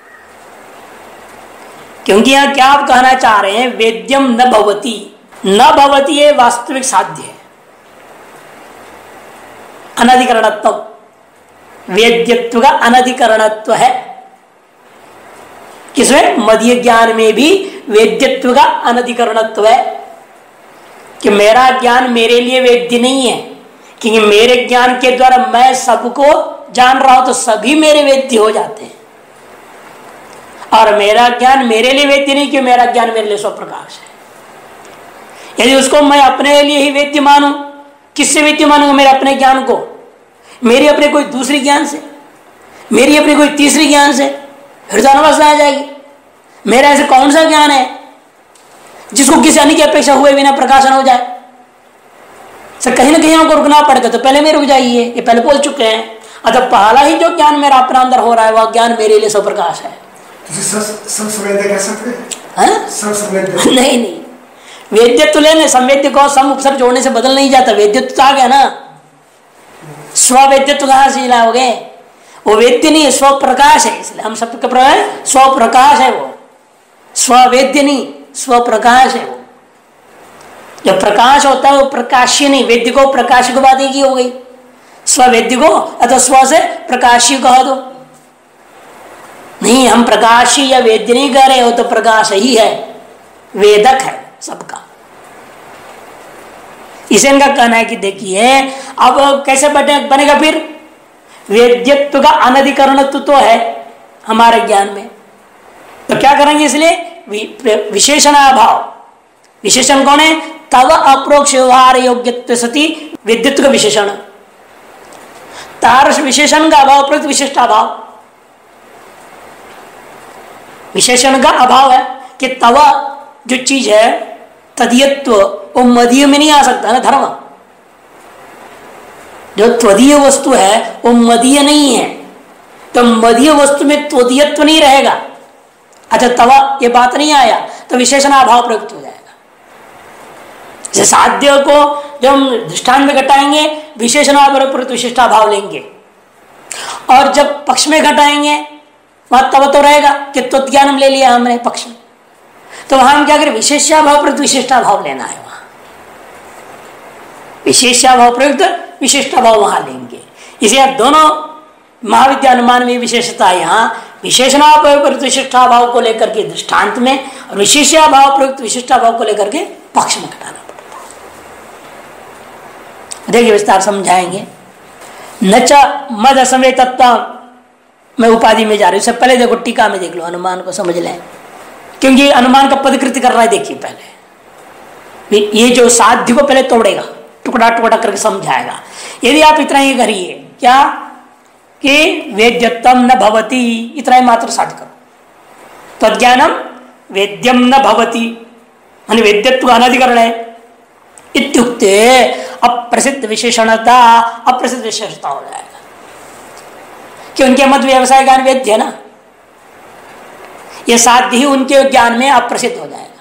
क्योंकि यहां क्या आप कहना चाह रहे हैं, वेद्यम न भवति, न भवति ये वास्तविक साध्य है, अनधिकरणत्व, वेद्यत्व का अनधिकरणत्व है। किसमें, मदीय ज्ञान में भी वेद्यत्व का अनधिकरणत्व है, कि मेरा ज्ञान मेरे लिए वेद्य नहीं है, क्योंकि मेरे ज्ञान के द्वारा मैं सबको जान रहा हूं तो सभी मेरे वेद्य हो जाते हैं, और मेरा ज्ञान मेरे लिए वेद्य नहीं, क्योंकि मेरा ज्ञान मेरे लिए स्वप्रकाश है। यदि उसको मैं अपने लिए ही वेद्य मानूं, किससे वेद्य मानूंगा, मेरे अपने ज्ञान को, मेरी अपने कोई दूसरी ज्ञान से, मेरी अपनी कोई तीसरी ज्ञान से, फिर तो अनवस्था आ जाएगी। मेरा ऐसे कौन सा ज्ञान है जिसको किसी अन्य की अपेक्षा हुए बिना प्रकाशन हो जाए, सर कहीं ना कहीं हमको रुकना पड़ेगा, तो पहले में रुक जाइए, ये पहले बोल चुके हैं। अतः पहला ही जो ज्ञान मेरा अपना अंदर हो रहा है वह ज्ञान मेरे लिए स्वप्रकाश है। सब संवेद्य कह सकते हैं, सब संवेद्य नहीं, वेद्यत्व लेने, संवेद्य को सम उपसर्ग जोड़ने से बदल नहीं जाता, वेद्यत्व आ गया ना, स्वेद्यत्व कहां से लाओगे, वो वेद्य नहीं है, स्वप्रकाश है। इसलिए हम सबके प्रकार स्वप्रकाश है, वो स्वेद्य नहीं, स्वप्रकाश है। वो जो प्रकाश होता है वो प्रकाश्य नहीं, वेद्य को प्रकाश को बात एक ही हो गई, स्वेद्य को अथवा स्व से प्रकाश्य कह दो। नहीं, हम प्रकाशी या वेद्य नहीं कह रहे हो, तो प्रकाश ही है, वेदक है सबका। इसे इनका कहना है कि देखिए अब कैसे बनेगा फिर, वेद्यत्व का अनधिकरणत्व तो है हमारे ज्ञान में, तो क्या करेंगे, इसलिए विशेषणाभाव। विशेषण कौन है, तव अप्रोक्ष व्यवहार योग्यत्व सती वेद्यत्व का विशेषण, तार विशेषण का अभाव प्रयुक्त विशिष्टाभाव। विशेषण का अभाव है कि तव जो चीज है तदीयत्व वो मदीय में नहीं आ सकता ना धर्म। जो त्वदीय वस्तु है वो मदीय नहीं है, तो मदीय वस्तु में त्वदीयत्व नहीं रहेगा। अच्छा, तवा ये बात नहीं आया तो विशेषण अभाव प्रयुक्त हो जाएगा। जैसे साध्य को जब हम दृष्टांत में घटाएंगे विशेषण प्रयुक्त विशिष्टा भाव लेंगे, और जब पक्ष में घटाएंगे वहां तब तो रहेगा कि त्वज्ञान हम ले लिया हमने पक्ष में, तो वहां हम क्या करें, विशेषाभाव प्रयुक्त विशिष्टा भाव लेना है। वहां विशेषाभाव प्रयुक्त विशिष्टा भाव वहां लेंगे। इसे दोनों महाविद्या अनुमान में विशेषता है। यहाँ विशेषणाभाव प्रयुक्त विशिष्टा भाव को लेकर के दृष्टांत में, और विशेषाभाव प्रयुक्त विशिष्टा भाव को लेकर के पक्ष में घटाना पड़ता है। देखिए विस्तार समझाएंगे। न च मद असंवेतत्व में उपाधि में जा रही, उससे पहले देखो टीका में देख लो, अनुमान को समझ लें, क्योंकि अनुमान का पदकृति कर रहा है। देखिए पहले ये जो साध्य को पहले तोड़ेगा, टुकड़ा टुकड़ा करके समझाएगा। यदि आप इतना ही करिए क्या कि वेद्यत्वम न भवति, इतना ही मात्र साध करो, तज्ज्ञानम वेद्यम न भवति, मान वेद्यत्व अनधिकरण है इत्युक्ते अप्रसिद्ध विशेषणता अप्रसिद्ध विशेषता हो जाएगा, कि उनके मत व्यवसाय ज्ञान वेद्य है ना, यह साध्य ही उनके ज्ञान में अप्रसिद्ध हो जाएगा।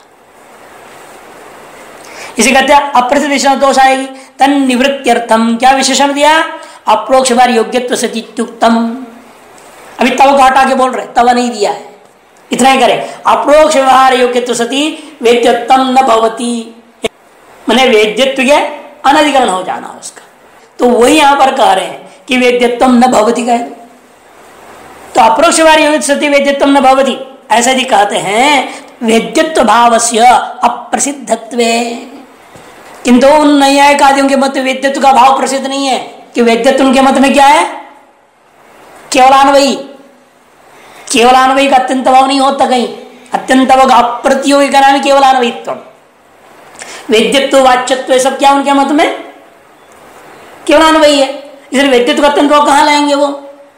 इसे कहते हैं अप्रसिद्ध विशेषण दोष आएगी। तन निवृत्त्यर्थम क्या विशेषण दिया, अप्रोक्ष बार योग्यत्व सतीत्युक्तम। अभी तव को हटा के बोल रहे, तव नहीं दिया है, इतना ही करें, अप्रोक्ष व्यवहार योग्यत्व सती वेद्यत्वम न भवति, माने वेद्यत्व के अनधिकरण हो जाना उसका। तो वही यहां पर कह रहे हैं कि वेद्यत्वम न भवति कह दो, तो अप्रोक्ष व्यवहार योग्यत्व सती वेद्यत्वम न भवति ऐसा यदि कहते हैं वेद्यत्व भावस्य अप्रसिद्धत्वे, किंतु उन नैयायिकादियों के मत में वेद्यत्व का भाव प्रसिद्ध नहीं है, कि वेद्यत्व उनके मत में क्या है, केवलान्वयी। केवलान्वयी का अत्यंत भाव नहीं होता कहीं, अत्यंत भाव अप्रतियोगी का नाम केवलान्वयित्व। वेद्यत्व वाच्यत्व सब क्या उनके मत में केवलान्वयी है, इसलिए वेद्यत्व का अत्यंत भाव कहां लाएंगे वो।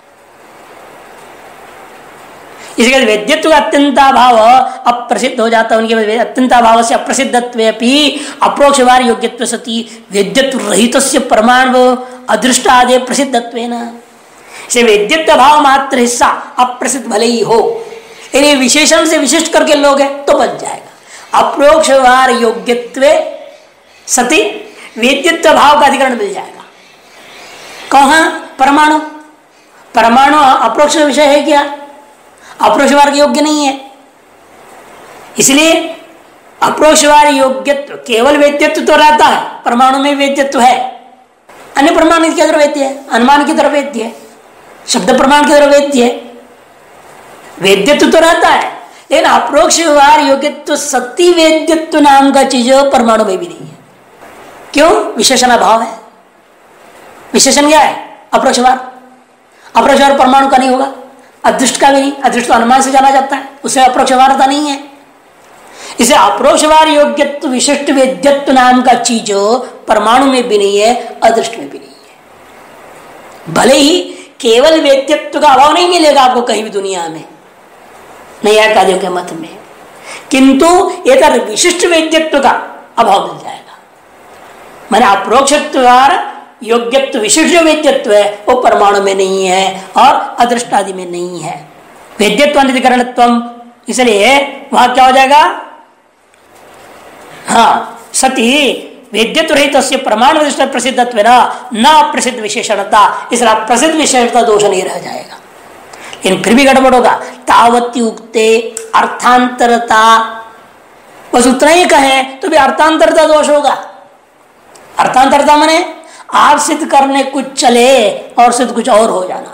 इसलिए वेद्यत्व का अत्यंताभाव अप्रसिद्ध हो जाता है उनके, अत्यंताभाव से अप्रसिद्धत्वेपि अप्रोक्ष व्यवहार योग्यत्व सती वेद्यत्व रहित परमाणु अदृष्ट आदि प्रसिद्धत्वेन, से वेद्यत्व भाव मात्र हिस्सा अप्रसिद्ध भले ही हो, यानी विशेषण से विशिष्ट करके लोग है तो बच जाएगा। अप्रोक्ष व्यवहार योग्यत्व सती वेद्यत्व भाव का अधिकरण मिल जाएगा। कहां, परमाणु। परमाणु अप्रोक्ष विषय है क्या, अप्रोक्ष व्यवहार योग्य नहीं है, इसलिए अप्रोक्ष व्यवहार योग्यत्व केवल वेद्यत्व तो रहता है, परमाणु में वेद्यत्व है, अन्य प्रमाण की तरफ वेद्य है, अनुमान की तरफ वेद्य है, शब्द प्रमाण की तरफ वेद्य है, वेद्यत्व तो रहता है, लेकिन अप्रोक्ष व्यवहार योग्यत्व सत्य वेद्यत्व नाम का चीज परमाणु में भी नहीं है। क्यों, विशेषण अभाव है। विशेषण क्या है, अप्रोक्ष व्यवहार। अप्रोक्ष व्यवहार परमाणु का नहीं होगा, अदृष्ट का भी नहीं, अदृष्ट तो अनुमान से जाना जाता है, उसमें अप्रोक्ष व्यवहारता नहीं है। इसे अप्रोक्ष व्यवहार योग्यत्व विशिष्ट वेद्यत्व नाम का चीज परमाणु में भी नहीं है, अदृष्ट में भी नहीं है। भले ही केवल वेद्यत्व का अभाव नहीं मिलेगा आपको कहीं भी दुनिया में नैयायिकादियों के मत में, किंतु एक विशिष्ट वेद्यत्व का अभाव मिल जाएगा। माने अप्रोक्ष व्यवहार योग्यत्व विशिष्ट जो वेद्यत्व है वो परमाणु में नहीं है और अदृष्ट आदि में नहीं है। वेद्यत्व अनधिकरणत्वम, इसलिए वहां क्या हो जाएगा, हाँ सती वेद्यत्व रहित प्रमाण विशिष्ट प्रसिद्धत्व न प्रसिद्ध विशेषणता, इसलिए प्रसिद्ध विशेषणता दोष नहीं रह जाएगा। लेकिन फिर भी गड़बड़ होगा। तावती उक्ते अर्थांतरता, बस उतना ही कहें तो भी अर्थांतरता दोष होगा। अर्थांतरता माने आप सिद्ध करने कुछ चले और सिद्ध कुछ और हो जाना।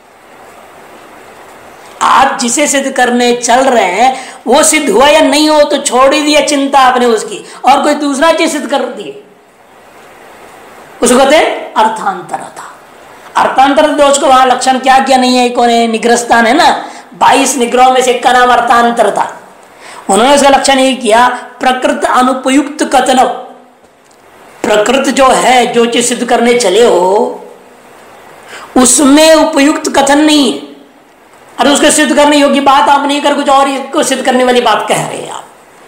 आप जिसे सिद्ध करने चल रहे हैं वो सिद्ध हुआ या नहीं हो तो छोड़ ही दिया चिंता आपने उसकी, और कोई दूसरा चीज सिद्ध कर दिए, उसको कहते हैं अर्थांतरता। अर्थांतर दोष को वहां लक्षण क्या किया नहीं है, कौन है, निग्रह स्थान है ना, 22 निग्रहों में से एक का नाम अर्थांतरता। उन्होंने उसका लक्षण ये किया प्रकृत अनुपयुक्त कथन। प्रकृत जो है, जो चीज सिद्ध करने चले हो उसमें उपयुक्त कथन नहीं है, अरे उसको सिद्ध करने योग्य बात आप नहीं कर कुछ और को सिद्ध करने वाली बात कह रहे हैं आप।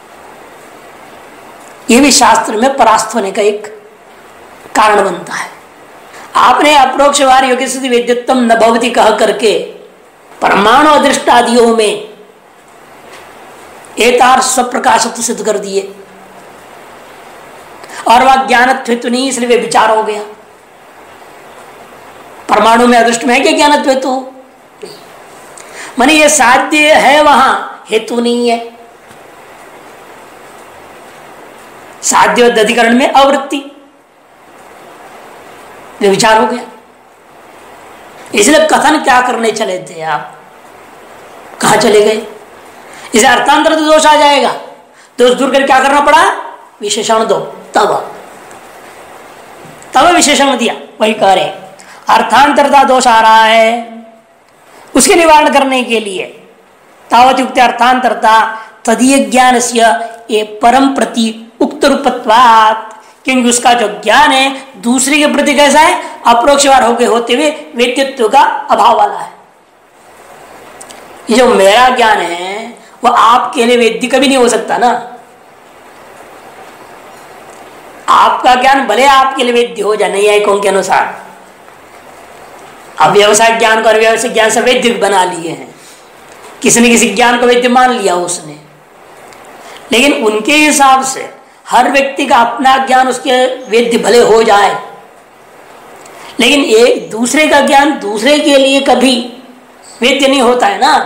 ये भी शास्त्र में परास्त होने का एक कारण बनता है। आपने अप्रोक्ष व्यवहार योग्य सिद्धि वेद्यत्वम न भवति कह करके परमाणु अदृष्ट आदियों में एतार स्वप्रकाशत्व सिद्ध कर दिए, और वह ज्ञानत्व नहीं, इसलिए वे विचार हो गया। परमाणु में अदृष्ट में है क्या ज्ञानत्व? तो माने ये साध्य है, वहां हेतु नहीं है। साध्य अधिकरण में अवृत्ति, विचार हो गया। इसलिए कथन क्या करने चले थे आप, कहां चले गए? इसे अर्थांतर दोष आ जाएगा। दोष दूर कर क्या करना पड़ा? विशेषण दो, तब विशेषण दिया। वही कह रहे अर्थांतरता दोष आ रहा है, उसके निवारण करने के लिए तावत युक्त अर्थांतरता तदीय ज्ञान से ये परम प्रति उक्त रूपत्वात्, क्योंकि उसका जो ज्ञान है दूसरे के प्रति कैसा है? अप्रोक्ष व्यवहार होके होते हुए वेद्यत्व का अभाव वाला है। ये जो मेरा ज्ञान है वो आपके लिए वेद्य कभी नहीं हो सकता ना। आपका ज्ञान भले आपके लिए वेद्य हो जाए न्यायिकों के अनुसार, अब व्यवसाय ज्ञान को और व्यवसायिक ज्ञान से वैद्य बना लिए हैं, किसी न किसी ज्ञान को वैद्य मान लिया उसने, लेकिन उनके हिसाब से हर व्यक्ति का अपना ज्ञान उसके वेद्य भले हो जाए, लेकिन एक दूसरे का ज्ञान दूसरे के लिए कभी वेद्य नहीं होता है ना।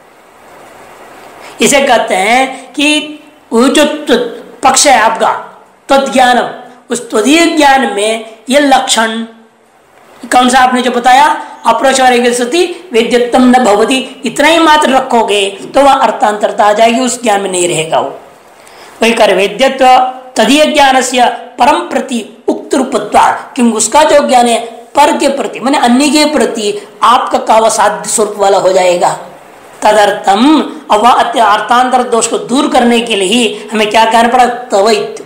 इसे कहते हैं कि वो जो पक्ष है आपका तद्ज्ञानम, उस त्वदीय ज्ञान में ये लक्षण कौन सा आपने जो बताया? अप्रोक्ष स्थिति वेद्यत्वम न भवति, इतना ही मात्र रखोगे तो वह अर्थांतरता आ जाएगी, उस ज्ञान में नहीं रहेगा वो। वही कर वेद्यत्व तदीय ज्ञान से परम प्रति उक्त रूपत्वा, क्योंकि उसका जो ज्ञान है पर के प्रति माने अन्य के प्रति आपका कावा साध्य स्वरूप वाला हो जाएगा। तदर्थम अब अर्थांतर दोष को दूर करने के लिए ही हमें क्या कहना पड़ा? तवैत्य,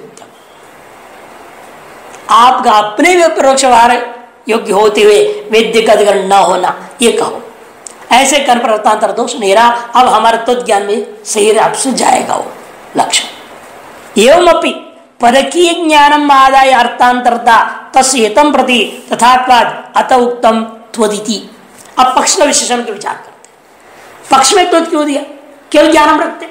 आपका अपने में परोक्ष व्यवहार योग्य होते हुए वेद्य का अधिकरण न होना, ये कहो। ऐसे कर्म पर अर्थांतर दोष नहीं रहा, अब हमारे तत्व ज्ञान में सही रूप से जाएगा वो लक्षण। एवं अपि परकीय ज्ञानम आदाय अर्थांतरता तस्येतम प्रति तथात्वाद अत उक्तम त्वदिति। अब पक्ष का विशेषण के विचार करते, पक्ष में त्वद क्यों दिया? केवल ज्ञानम रखते,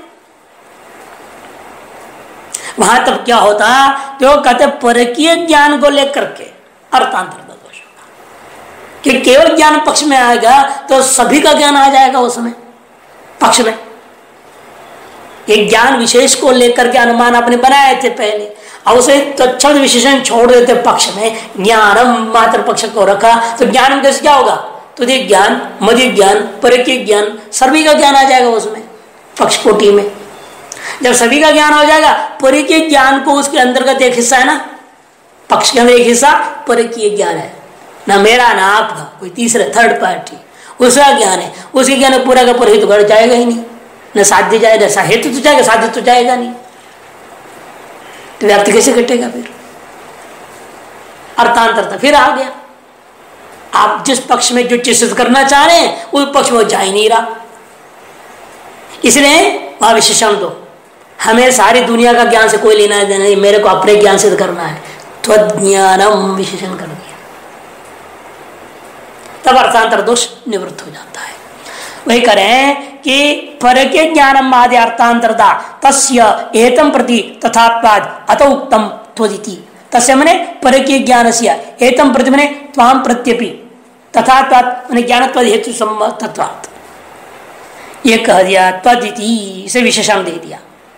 वहां तब क्या होता? तो कहते परकीय ज्ञान को लेकर के अर्थांतर दोष होगा, कि केवल ज्ञान पक्ष में आएगा तो सभी का ज्ञान आ जाएगा उस समय पक्ष में। एक ज्ञान विशेष को लेकर के अनुमान आपने बनाए थे पहले, और उसे तत्क्षण विशेषण छोड़ देते पक्ष में, ज्ञानम मात्र पक्ष को रखा, तो ज्ञान कैसे क्या होगा? तो ये ज्ञान, मध्य ज्ञान, परकीय ज्ञान, सभी का ज्ञान आ जाएगा उसमें पक्ष कोटि में। जब सभी का ज्ञान हो जाएगा, परकीय ज्ञान को उसके अंतर्गत एक हिस्सा है ना, पक्ष के अंदर एक हिस्सा परकीय ज्ञान है, ना मेरा ना आपका, कोई तीसरा थर्ड पार्टी, उसका ज्ञान है, उसके ज्ञान पूरा का पूरा हित घट जाएगा ही नहीं, न साध्य जाएगा, हेतु तो जाएगा, साध्य तो जाएगा नहीं, तो व्यर्थ कैसे घटेगा? फिर अर्थांतरता फिर आ गया। आप जिस पक्ष में जो चीज सिद्ध करना चाह रहे हैं उस पक्ष में जा ही नहीं रहा, इसलिए वहां विशेषण दो। हमें सारी दुनिया का ज्ञान से कोई लेना देना नहीं, मेरे को अपने ज्ञान सिद्ध करना है, त्वज्ञानम विशेषण कर दिया, तब अर्थांतर दोष निवृत्त हो जाता है। वही करें कि परके ज्ञानम आदि अर्थांतरता तस्य एतम प्रति तथात्वाद अत उक्तम त्वदिति। तस्य मने परकीय ज्ञानस्य एतम प्रति मने त्वाम प्रत्यपि तथा तत् मने ज्ञानत्व हेतु सम्मतत्वात् ये कह दिया तदिति से विशेषण दे दिया।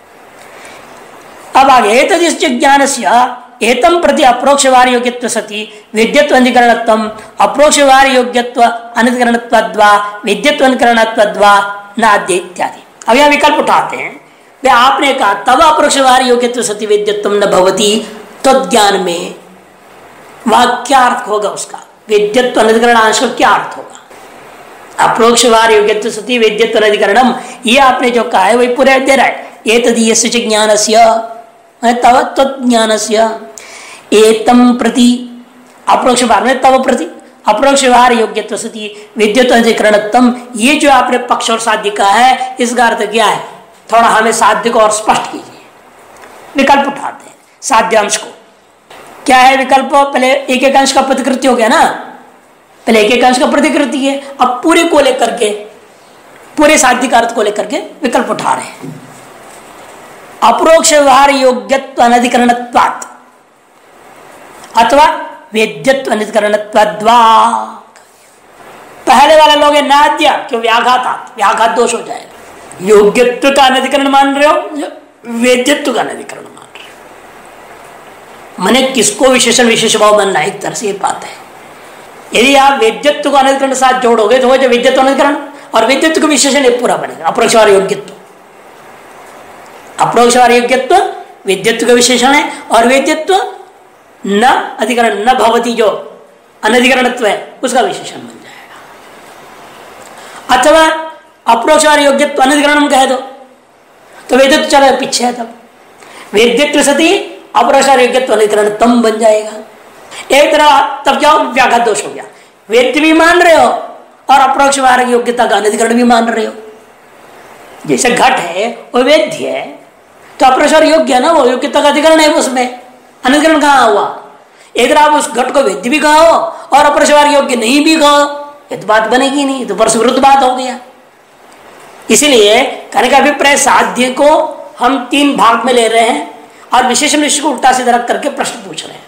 अब आगे एतदिश्च ज्ञानस्य एतम प्रति अप्रोक्षवार योग्यत्व सति विद्यत्व अधिकरणत्वम अप्रोक्षवार योग्यत्व अनधिकरणत्वद्वा विद्यत्व अधिकरणत्वद्वा नाद्य इत्यादि। अब यह विकल्प उठाते हैं वे आपने कहा तब अप्रोक्षवार योग्यत्व सति विद्यत्व न भवति तज्ञान में वहां क्या अर्थ होगा उसका विद्यत्व अनधिकरण अंश का क्या अर्थ होगा? अप्रोक्षवार योग्यत्व सति विद्यत्व अनधिकरणम ये आपने जो कहा है वही पूरे दे रहा है। एतदीयस्य च ज्ञानस्य तव तज्ञानस्य एतम प्रति अप्रोक्षवार में तव प्रति अप्रोक्षवार योग्यत्व सति विद्युत अधिकरणत्म ये जो आपने पक्ष और साध्य का है इसका अर्थ क्या है? थोड़ा हमें साध्य को और स्पष्ट कीजिए। विकल्प उठाते हैं साध्यांश को। क्या है विकल्प? पहले एक एक अंश का प्रतिकृति हो गया ना, पहले एक एक अंश का प्रतिकृति है, अब पूरे को लेकर के पूरे साध्य का अर्थ को लेकर के विकल्प उठा रहे हैं। अप्रोक्ष व्यवहार योग्यत्व अनधिकरणत्वात् अथवा वेद्यत्व अनधिकरणत्वाद्वा। पहले वाले लोग नाद्य क्यों व्याघात दोष हो जाएगा। योग्यत्व का अनधिकरण मान रहे हो, वेद्यत्व का अनधिकरण मान रहे हो, माने किसको विशेषण विशेष भाव बनना एक तरह से बात है। यदि आप वेद्यत्व को अनधिकरण के साथ जोड़ोगे तो वो जो वेद्यत्व अनधिकरण और वेद्यत्व का विशेषण पूरा बनेगा। अप्रोक्षवार योग्यत्व अप्रोक्षवार योग्यत्व वेद्यत्व का विशेषण है और वेद्यत्व न अधिकरण न भवती जो अनधिकरणत्व है उसका विशेषण बन जाएगा। अथवा अप्रोक्षवार योग्यत्व अनधिकरण कह दो तो वेद्यत्व चला पीछे है, तब वेद्यत्व सती अप्रोक्षवार योग्यत्व अनधिकरण तम बन जाएगा। एक तरह तब क्या व्याघात दोष हो गया। वेद्य भी मान रहे हो और अप्रोक्षवार योग्यता का अनधिकरण भी मान रहे हो। जैसे घट है वो वेद्य है तो अप्रोक्षवार योग्य है ना, वो योग्यता का अधिकरण है, उसमें अनधिकरण कहाँ हुआ? एक आप उस घट को वेद्य भी कहो और अप्रोक्षवार योग्य नहीं भी कहो, ये तो बात बनेगी नहीं, तो परस्पर विरुद्ध बात हो गया। इसीलिए कहने का अभिप्राय साध्य को हम तीन भाग में ले रहे हैं और विशेषण विशेष को उल्टा सीधा रख करके प्रश्न पूछ रहे हैं।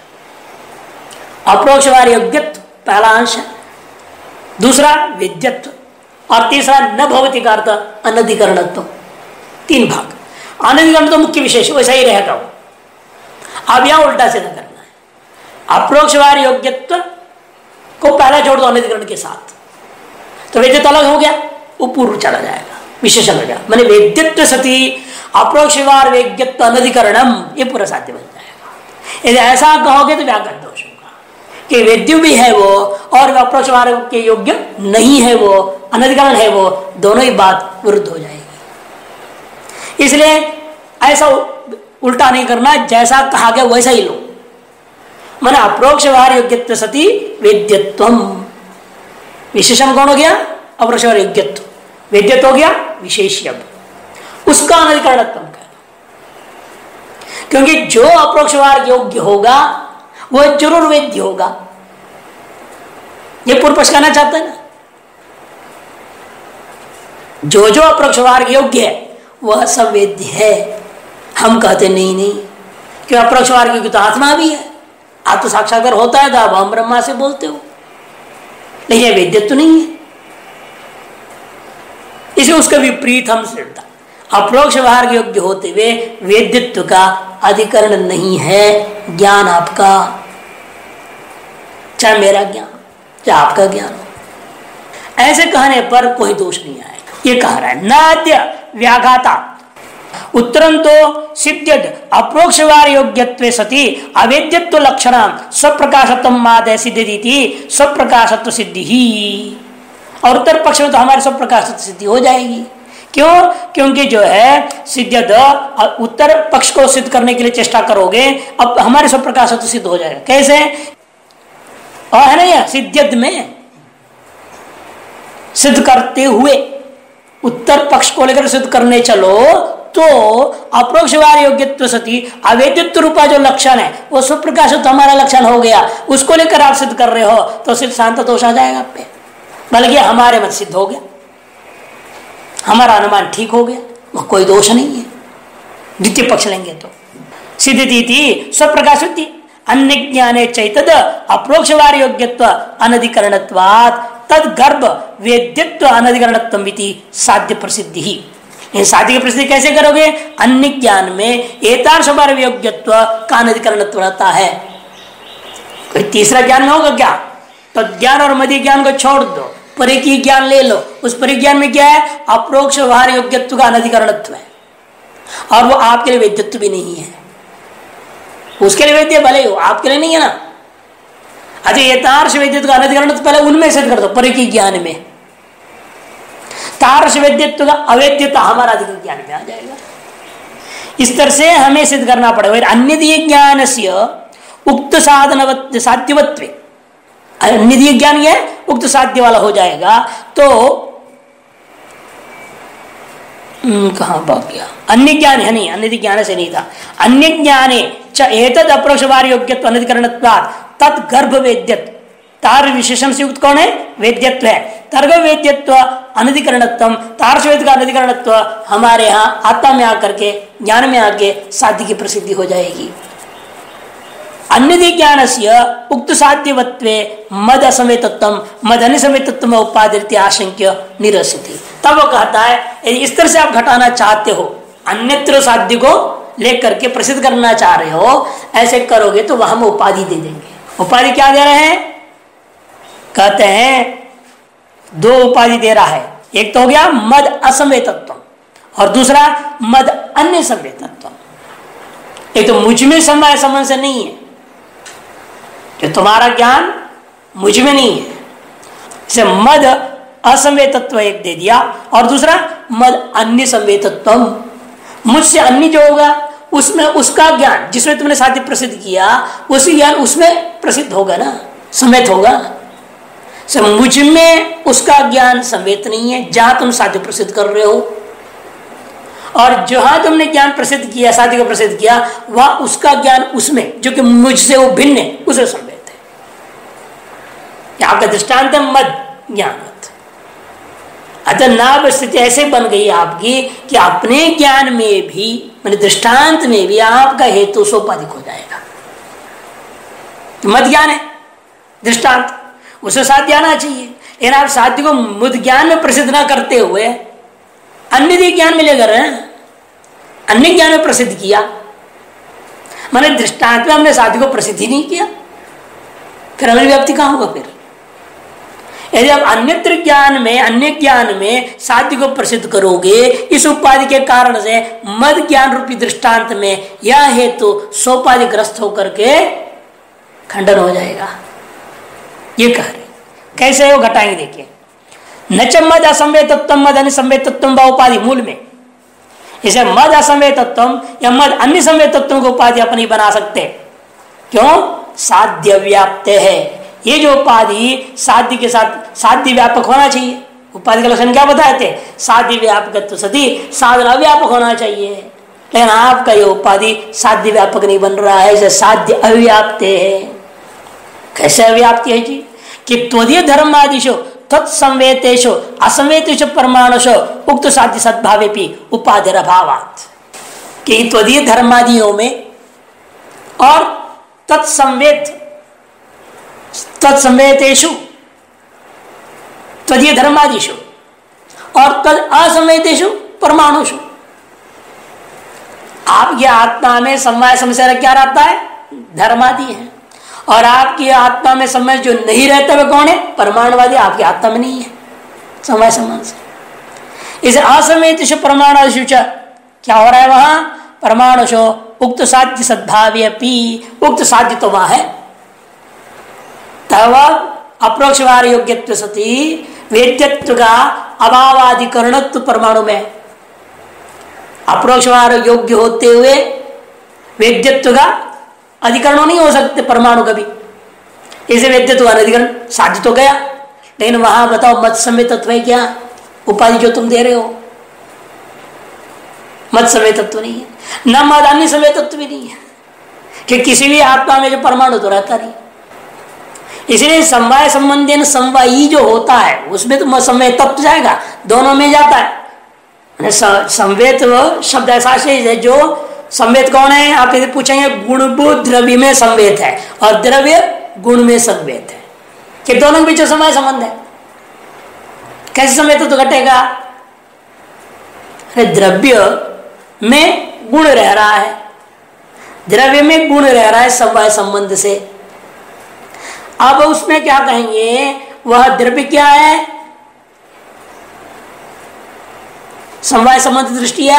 अप्रोक्षवार योग्यत्व पहला अंश है, दूसरा विद्यत्व और तीसरा न भवति का अर्थ अनधिकरणत्व। तीन भाग। अनधिकरण तो मुख्य विशेष वैसा ही रहेगा वो। अब यहां उल्टा सीधा करना है। अप्रोक्षवार योग्यत्व को पहला जोड़ दो अनधिकरण के साथ तो वेद्यत्व अलग हो गया, वो पूर्व चला जाएगा, विशेषण हो गया। मैंने वेद्यत्व सती अप्रोक्षवार वेद्यत्व अनधिकरणम ये पूरा साध्य बन जाएगा। यदि ऐसा कहोगे तो व्याघात दोष होगा कि वेद्य भी है वो और अप्रोक्षवार के योग्य नहीं है वो, अनधिकरण है वो, दोनों ही बात विरुद्ध हो जाएगी। इसलिए ऐसा उल्टा नहीं करना, जैसा कहा गया वैसा ही लो। माने अप्रोक्षवार योग्यत्व सती वेद्यत्वम, विशेषण कौन हो गया? अप्रोक्षवार योग्यत्व, वेद्यत्व हो गया विशेष्यम, उसका अनधिकरणत्व कह दो। क्योंकि जो अप्रोक्षवार योग्य होगा वह जरूर वेद्य होगा, ये पूर्व पक्ष कहना चाहते हैं ना। जो जो अप्रोक्षवार योग्य है वह सब वेद्य है। हम कहते नहीं क्यों? अप्रोक्षवार की तो आत्मा भी है, आत्म साक्षात्कार होता है तो आप हम ब्रह्मा से बोलते हो, लेकिन यह वेद्यत्व नहीं है। इसे उसका विपरीत हम सिद्ध अप्रोक्षवार योग्य होते हुए वेद्यत्व का अधिकरण नहीं है ज्ञान आपका, चाहे मेरा ज्ञान चाहे आपका ज्ञान हो। ऐसे कहने पर कोई दोष नहीं आएगा। ये कह रहा है नाद्य व्याघाता उत्तरं तो सिद्ध्यद अप्रोक्षवार योग्यत्वे सति अवेद्यत्व लक्षण स्वप्रकाशत्व मादय सिद्ध्यति स्वप्रकाशत्व सिद्धि ही। और उत्तर पक्ष में तो हमारे स्वप्रकाशत्व सिद्धि हो जाएगी। क्यों? क्योंकि जो है सिद्ध्यद उत्तर पक्ष को सिद्ध करने के लिए चेष्टा करोगे, अब हमारे स्वप्रकाशत्व सिद्ध हो जाएगा। कैसे? और है ना यह सिद्ध्यद में सिद्ध करते हुए उत्तर पक्ष को लेकर सिद्ध करने चलो तो अप्रोक्षवार योग्यत्व सती अवेद्यत्व रूपा जो लक्षण है वो स्वप्रकाशत्व हमारा लक्षण हो गया, उसको लेकर आप सिद्ध कर रहे हो तो सिर्फ शांत दोष आ जाएगा आप पे। बल्कि हमारे मत सिद्ध हो गया, हमारा अनुमान ठीक हो गया, वह कोई दोष नहीं है। द्वितीय पक्ष लेंगे तो सिद्धि स्वप्रकाशत्व अन्य ज्ञाने चैतद अप्रोक्षवार योग्यत्व अनधिकरणत्वात् तद गर्भ वेद्यत्व अनधिकरणत्वम इति साध्य प्रसिद्धि ही। साध्य की प्रसिद्धि कैसे करोगे? अन्य ज्ञान में एतार्षवार योग्यत्व का अनधिकरणत्व रहता है। कोई तीसरा ज्ञान में होगा क्या? तो ज्ञान और मध्य ज्ञान को छोड़ दो, परिकी ज्ञान ले लो। उस परिज्ञान में क्या है? अप्रोक्ष व्यवहार योग्यत्व का अनधिकरणत्व है, और वो आपके लिए वेद्यत्व भी नहीं है। उसके लिए वेद्य भले हो, आपके लिए नहीं है ना। अच्छा, यथार्ष वेद्यत्व का अनधिकरणत्व पहले उनमें सिद्ध कर दो, परिकी ज्ञान में। तार्ष वेद्यत्व का अवेद्यता हमारा अधिक ज्ञान में आ जाएगा। इस तरह से हमें सिद्ध करना पड़ेगा। अन्य ज्ञान से उक्त साधन साध्यवत्व, अन्य ज्ञान ये उक्त साध्य वाला हो जाएगा। तो कहां भाग गया? अन्य ज्ञान है नहीं, अन्य ज्ञान से नहीं था। अन्य ज्ञाने च एतद अप्रोक्षवार योग्यत्व अनधिकरणत्वात् तत् गर्भ वेद्यत्व, तार विशेषण से युक्त कौन है? वेद्यत्व है। तर्ग वेद्यत्व अनधिकरणत्व, तार्श वेद का अनधिकरणत्व हमारे यहाँ आत्मा में आकर के, ज्ञान में आके साध्य की प्रसिद्धि हो जाएगी। अन्य ज्ञान से उक्त साध्यवत्वे मद असमवेतत्व मद अनिसमवेतत्व उपादित आशंक्य निरसिति। तब वो कहता है यदि इस तरह से आप घटाना चाहते हो, अन्यत्र साध्य को लेकर के प्रसिद्ध करना चाह रहे हो, ऐसे करोगे तो वह हम उपाधि दे देंगे। उपाधि क्या दे रहे हैं? कहते हैं दो उपाधि दे रहा है। एक तो हो गया मद असमवेतत्व और दूसरा मद अन्य संवेतत्व। एक तो मुझ में समय संबंध से नहीं है, जो तुम्हारा ज्ञान मुझ में नहीं है, इसे मद असंवेतत्व एक दे दिया, और दूसरा मद अन्य संवेतत्व। मुझसे अन्य जो होगा उसमें उसका ज्ञान, जिसमें तुमने साध्य प्रसिद्ध किया, उसी ज्ञान उसमें प्रसिद्ध होगा ना, संवेत होगा। मुझ में उसका ज्ञान संवेत नहीं है जहां तुम साध्य प्रसिद्ध कर रहे हो, और जहां तुमने ज्ञान प्रसिद्ध किया, साध्य को प्रसिद्ध किया, वह उसका ज्ञान उसमें जो कि मुझसे वो भिन्न है, उसे संवेत है। आपका दृष्टांत है मद ज्ञान। अतः नाभ स्थिति ऐसे बन गई आपकी कि अपने ज्ञान में भी, मैंने दृष्टांत में भी आपका हेतु सोपाधिक हो जाएगा। मद ज्ञान है दृष्टांत, उसे साध्य आना चाहिए, लेकिन आप साध्य को मुद ज्ञान में प्रसिद्ध ना करते हुए अन्य ज्ञान में लेकर अन्य ज्ञान में प्रसिद्ध किया। मैंने दृष्टांत में हमने साध्य को प्रसिद्ध ही नहीं किया, फिर हमें व्याप्ति कहां होगा? फिर यदि आप अन्यत्र ज्ञान में, अन्य ज्ञान में साध्य को प्रसिद्ध करोगे, इस उपाधि के कारण से मद ज्ञान रूपी दृष्टांत में यह हेतु सोपाधि ग्रस्त होकर के खंडन हो जाएगा। ये कह रहे कैसे वो घटाएंगे? देखिए, न च मद असंवेतत्व मद अन्य संवेतत्व व उपाधि मूल में, इसे मद असंवेतत्व या मद अन्य संवेतत्व को उपाधि अपनी बना सकते। क्यों? साध्य व्याप्त है। ये जो उपाधि साध्य के साथ साध्य व्यापक होना चाहिए। उपाधि का लक्षण क्या बताए थे? साध्य व्यापक सती साधन अव्यापक होना चाहिए, लेकिन आपका ये उपाधि साध्य व्यापक नहीं बन रहा है, इसे साध्य अव्याप्त है। कैसे अव्याप्ति है जी? कि त्वदीय धर्मादिशो तत्संवेतेषु असंवेतेषु परमाणुषु उक्त साध्य सद्भावेपि उपाधिर अभावात्, कि त्वदीय धर्मादियों में और तत्संवेतेषु त्वदीय धर्मादिषु और तद असंवेतेषु परमाणुषु, आपकी आत्मा में समवाय समस्या क्या रहता है? धर्मादि है, और आपकी आत्मा में समय जो नहीं रहता वह कौन है? परमाणुवादी। आपकी आत्मा में नहीं है समय संबंध से। इसे असंवेतेषु परमाणुषु क्या हो रहा है? वहां परमाणुषु उक्त साध्य सद्भाव्य पी, उक्त साध्य तो वहां है, तब अप्रोक्षवार योग्यत्व सती वेद्यत्व का अभावाधिकरणत्व परमाणु में, अप्रोक्षवार योग्य होते हुए वेद्यत्व का अधिकरण नहीं हो सकते परमाणु कभी। इसे वेद्यत्व का अधिकरण साध्य तो गया, लेकिन वहां बताओ मत समय तत्व है क्या? उपाधि जो तुम दे रहे हो मत समय तत्व नहीं है, न मद अन्य समय तत्व भी नहीं है, कि किसी भी आत्मा में जो परमाणु तो रहता नहीं। इसलिए समवाय संबंधी समवायी जो होता है उसमें तो समय तत्व जाएगा, दोनों में जाता है। संवेत शब्द ऐसा है जो संवेद कौन है? आप यदि पूछेंगे गुणभूत द्रव्य में संवेद है और द्रव्य गुण में संवेद है, कि दोनों के बीच समय संबंध है। कैसे संवेद तो घटेगा? द्रव्य में गुण रह रहा है, द्रव्य में गुण रह रहा है समवाय संबंध से। अब उसमें क्या कहेंगे? वह द्रव्य क्या है? समवाय संबंध दृष्टिया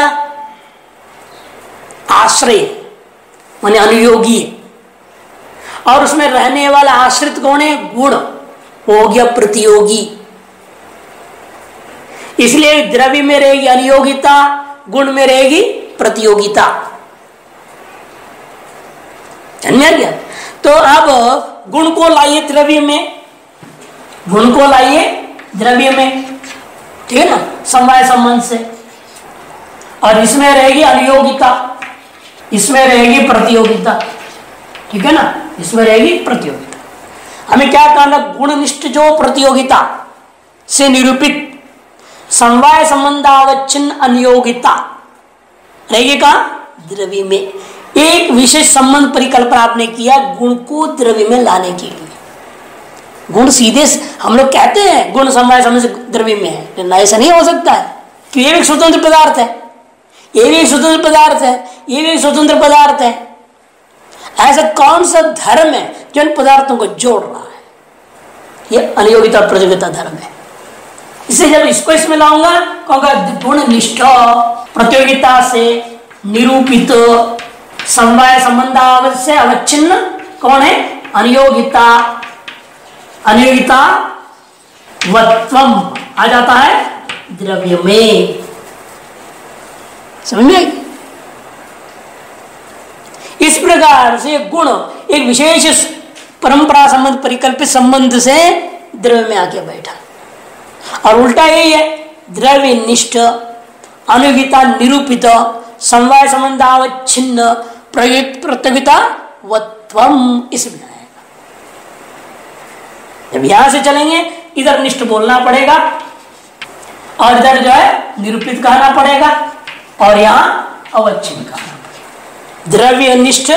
आश्रय माने अनुयोगी है, और उसमें रहने वाला आश्रित कौन है? गुण, हो गया प्रतियोगी। इसलिए द्रव्य में रहेगी अनियोगिता, गुण में रहेगी प्रतियोगिता। समझ गया? तो अब गुण को लाइए द्रव्य में, गुण को लाइए द्रव्य में, ठीक है ना, समवाय संबंध से, और इसमें रहेगी अनियोगिता, इसमें रहेगी प्रतियोगिता, ठीक है ना, इसमें रहेगी प्रतियोगिता। हमें क्या कहना? गुणनिष्ठ जो प्रतियोगिता से निरूपित समवाय संबंधावच्छिन्न अनियोगिता रहेगी का द्रव्य में। एक विशेष संबंध परिकल्पना आपने किया गुण को द्रव्य में लाने के लिए। गुण सीधे हम लोग कहते हैं गुण समवाय संबंध द्रव्य में है, लेकिन ऐसा नहीं हो सकता है कि ये भी एक स्वतंत्र पदार्थ है, ये भी एक स्वतंत्र पदार्थ है, ये भी एक स्वतंत्र पदार्थ है। ऐसा कौन सा धर्म है जो इन पदार्थों को जोड़ रहा है? ये अनियोगिता प्रतियोगिता धर्म है। इससे जब इसको इसमें लाऊंगा कहूंगा गुण निष्ठ प्रतियोगिता से निरूपित समवाय संबंध से अवच्छिन्न कौन है? अनियोगिता, अनियोगिता वत्वम आ जाता है द्रव्य में। समझ में आई? इस प्रकार से गुण एक विशेष परंपरा संबंध परिकल्पित संबंध से द्रव्य में आके बैठा, और उल्टा यही है द्रव्य निष्ठ अनुयोगिता निरूपित समवाय संबंधावच्छिन्न प्रतियोगिता वत्वम, इसमें आएगा। जब यहां से चलेंगे इधर निष्ठ बोलना पड़ेगा और इधर जो है निरूपित कहना पड़ेगा और यहां अवच्छिन्न कहना पड़ेगा। द्रव्य निष्ठ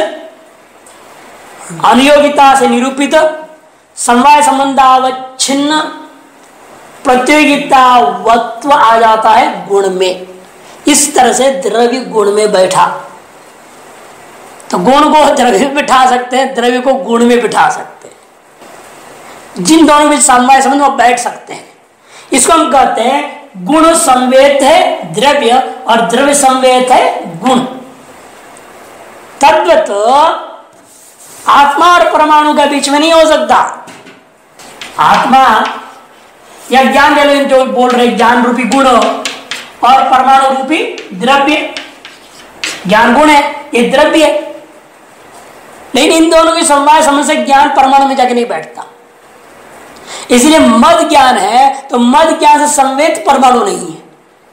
अनुयोगिता से निरूपित समवाय संबंधावच्छिन्न प्रतियोगिता वत्व आ जाता है गुण में। इस तरह से द्रव्य गुण में बैठा, तो गुण को द्रव्य में बिठा सकते हैं, द्रव्य को गुण में बिठा सकते हैं। जिन दोनों में समवाय संबंध वो बैठ सकते हैं, इसको हम कहते हैं गुण संवेद है द्रव्य और द्रव्य संवेद है गुण। तद्वत आत्मा और परमाणु के बीच में नहीं हो सकता। आत्मा या ज्ञान ले लो, जो बोल रहे ज्ञान रूपी गुण और परमाणु रूपी द्रव्य, ज्ञान गुण है, ये द्रव्य है, लेकिन इन दोनों की समवाय संबंध से ज्ञान परमाणु में जाके नहीं बैठता। इसलिए मद ज्ञान है तो मद ज्ञान से संवेद परमाणु नहीं है।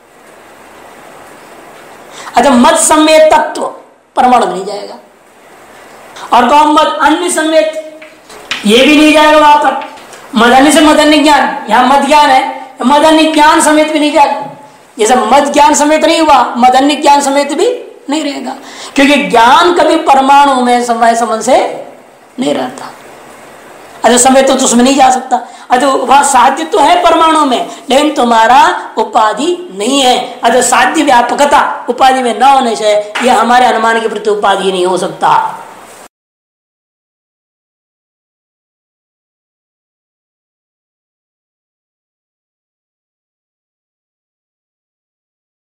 अच्छा, मद संवेद तत्व परमाणु में नहीं जाएगा, और कौन मद अन्य संवेद ये भी नहीं जाएगा वहां पर। मदन्य से मदन्य ज्ञान, यहां मद ज्ञान है, मदन्य ज्ञान समेत भी नहीं जाएगा। जैसे मद ज्ञान समेत नहीं हुआ, मदन्य ज्ञान समेत भी नहीं रहेगा, क्योंकि ज्ञान कभी परमाणु में समवाय संबंध से नहीं रहता। अच्छा, समय तो उसमें नहीं जा सकता। अच्छा, वहां साध्य तो है परमाणु में, लेकिन तुम्हारा उपाधि नहीं है। अच्छा, साध्य व्यापकता उपाधि में न होने से यह हमारे अनुमान के प्रति उपाधि नहीं हो सकता।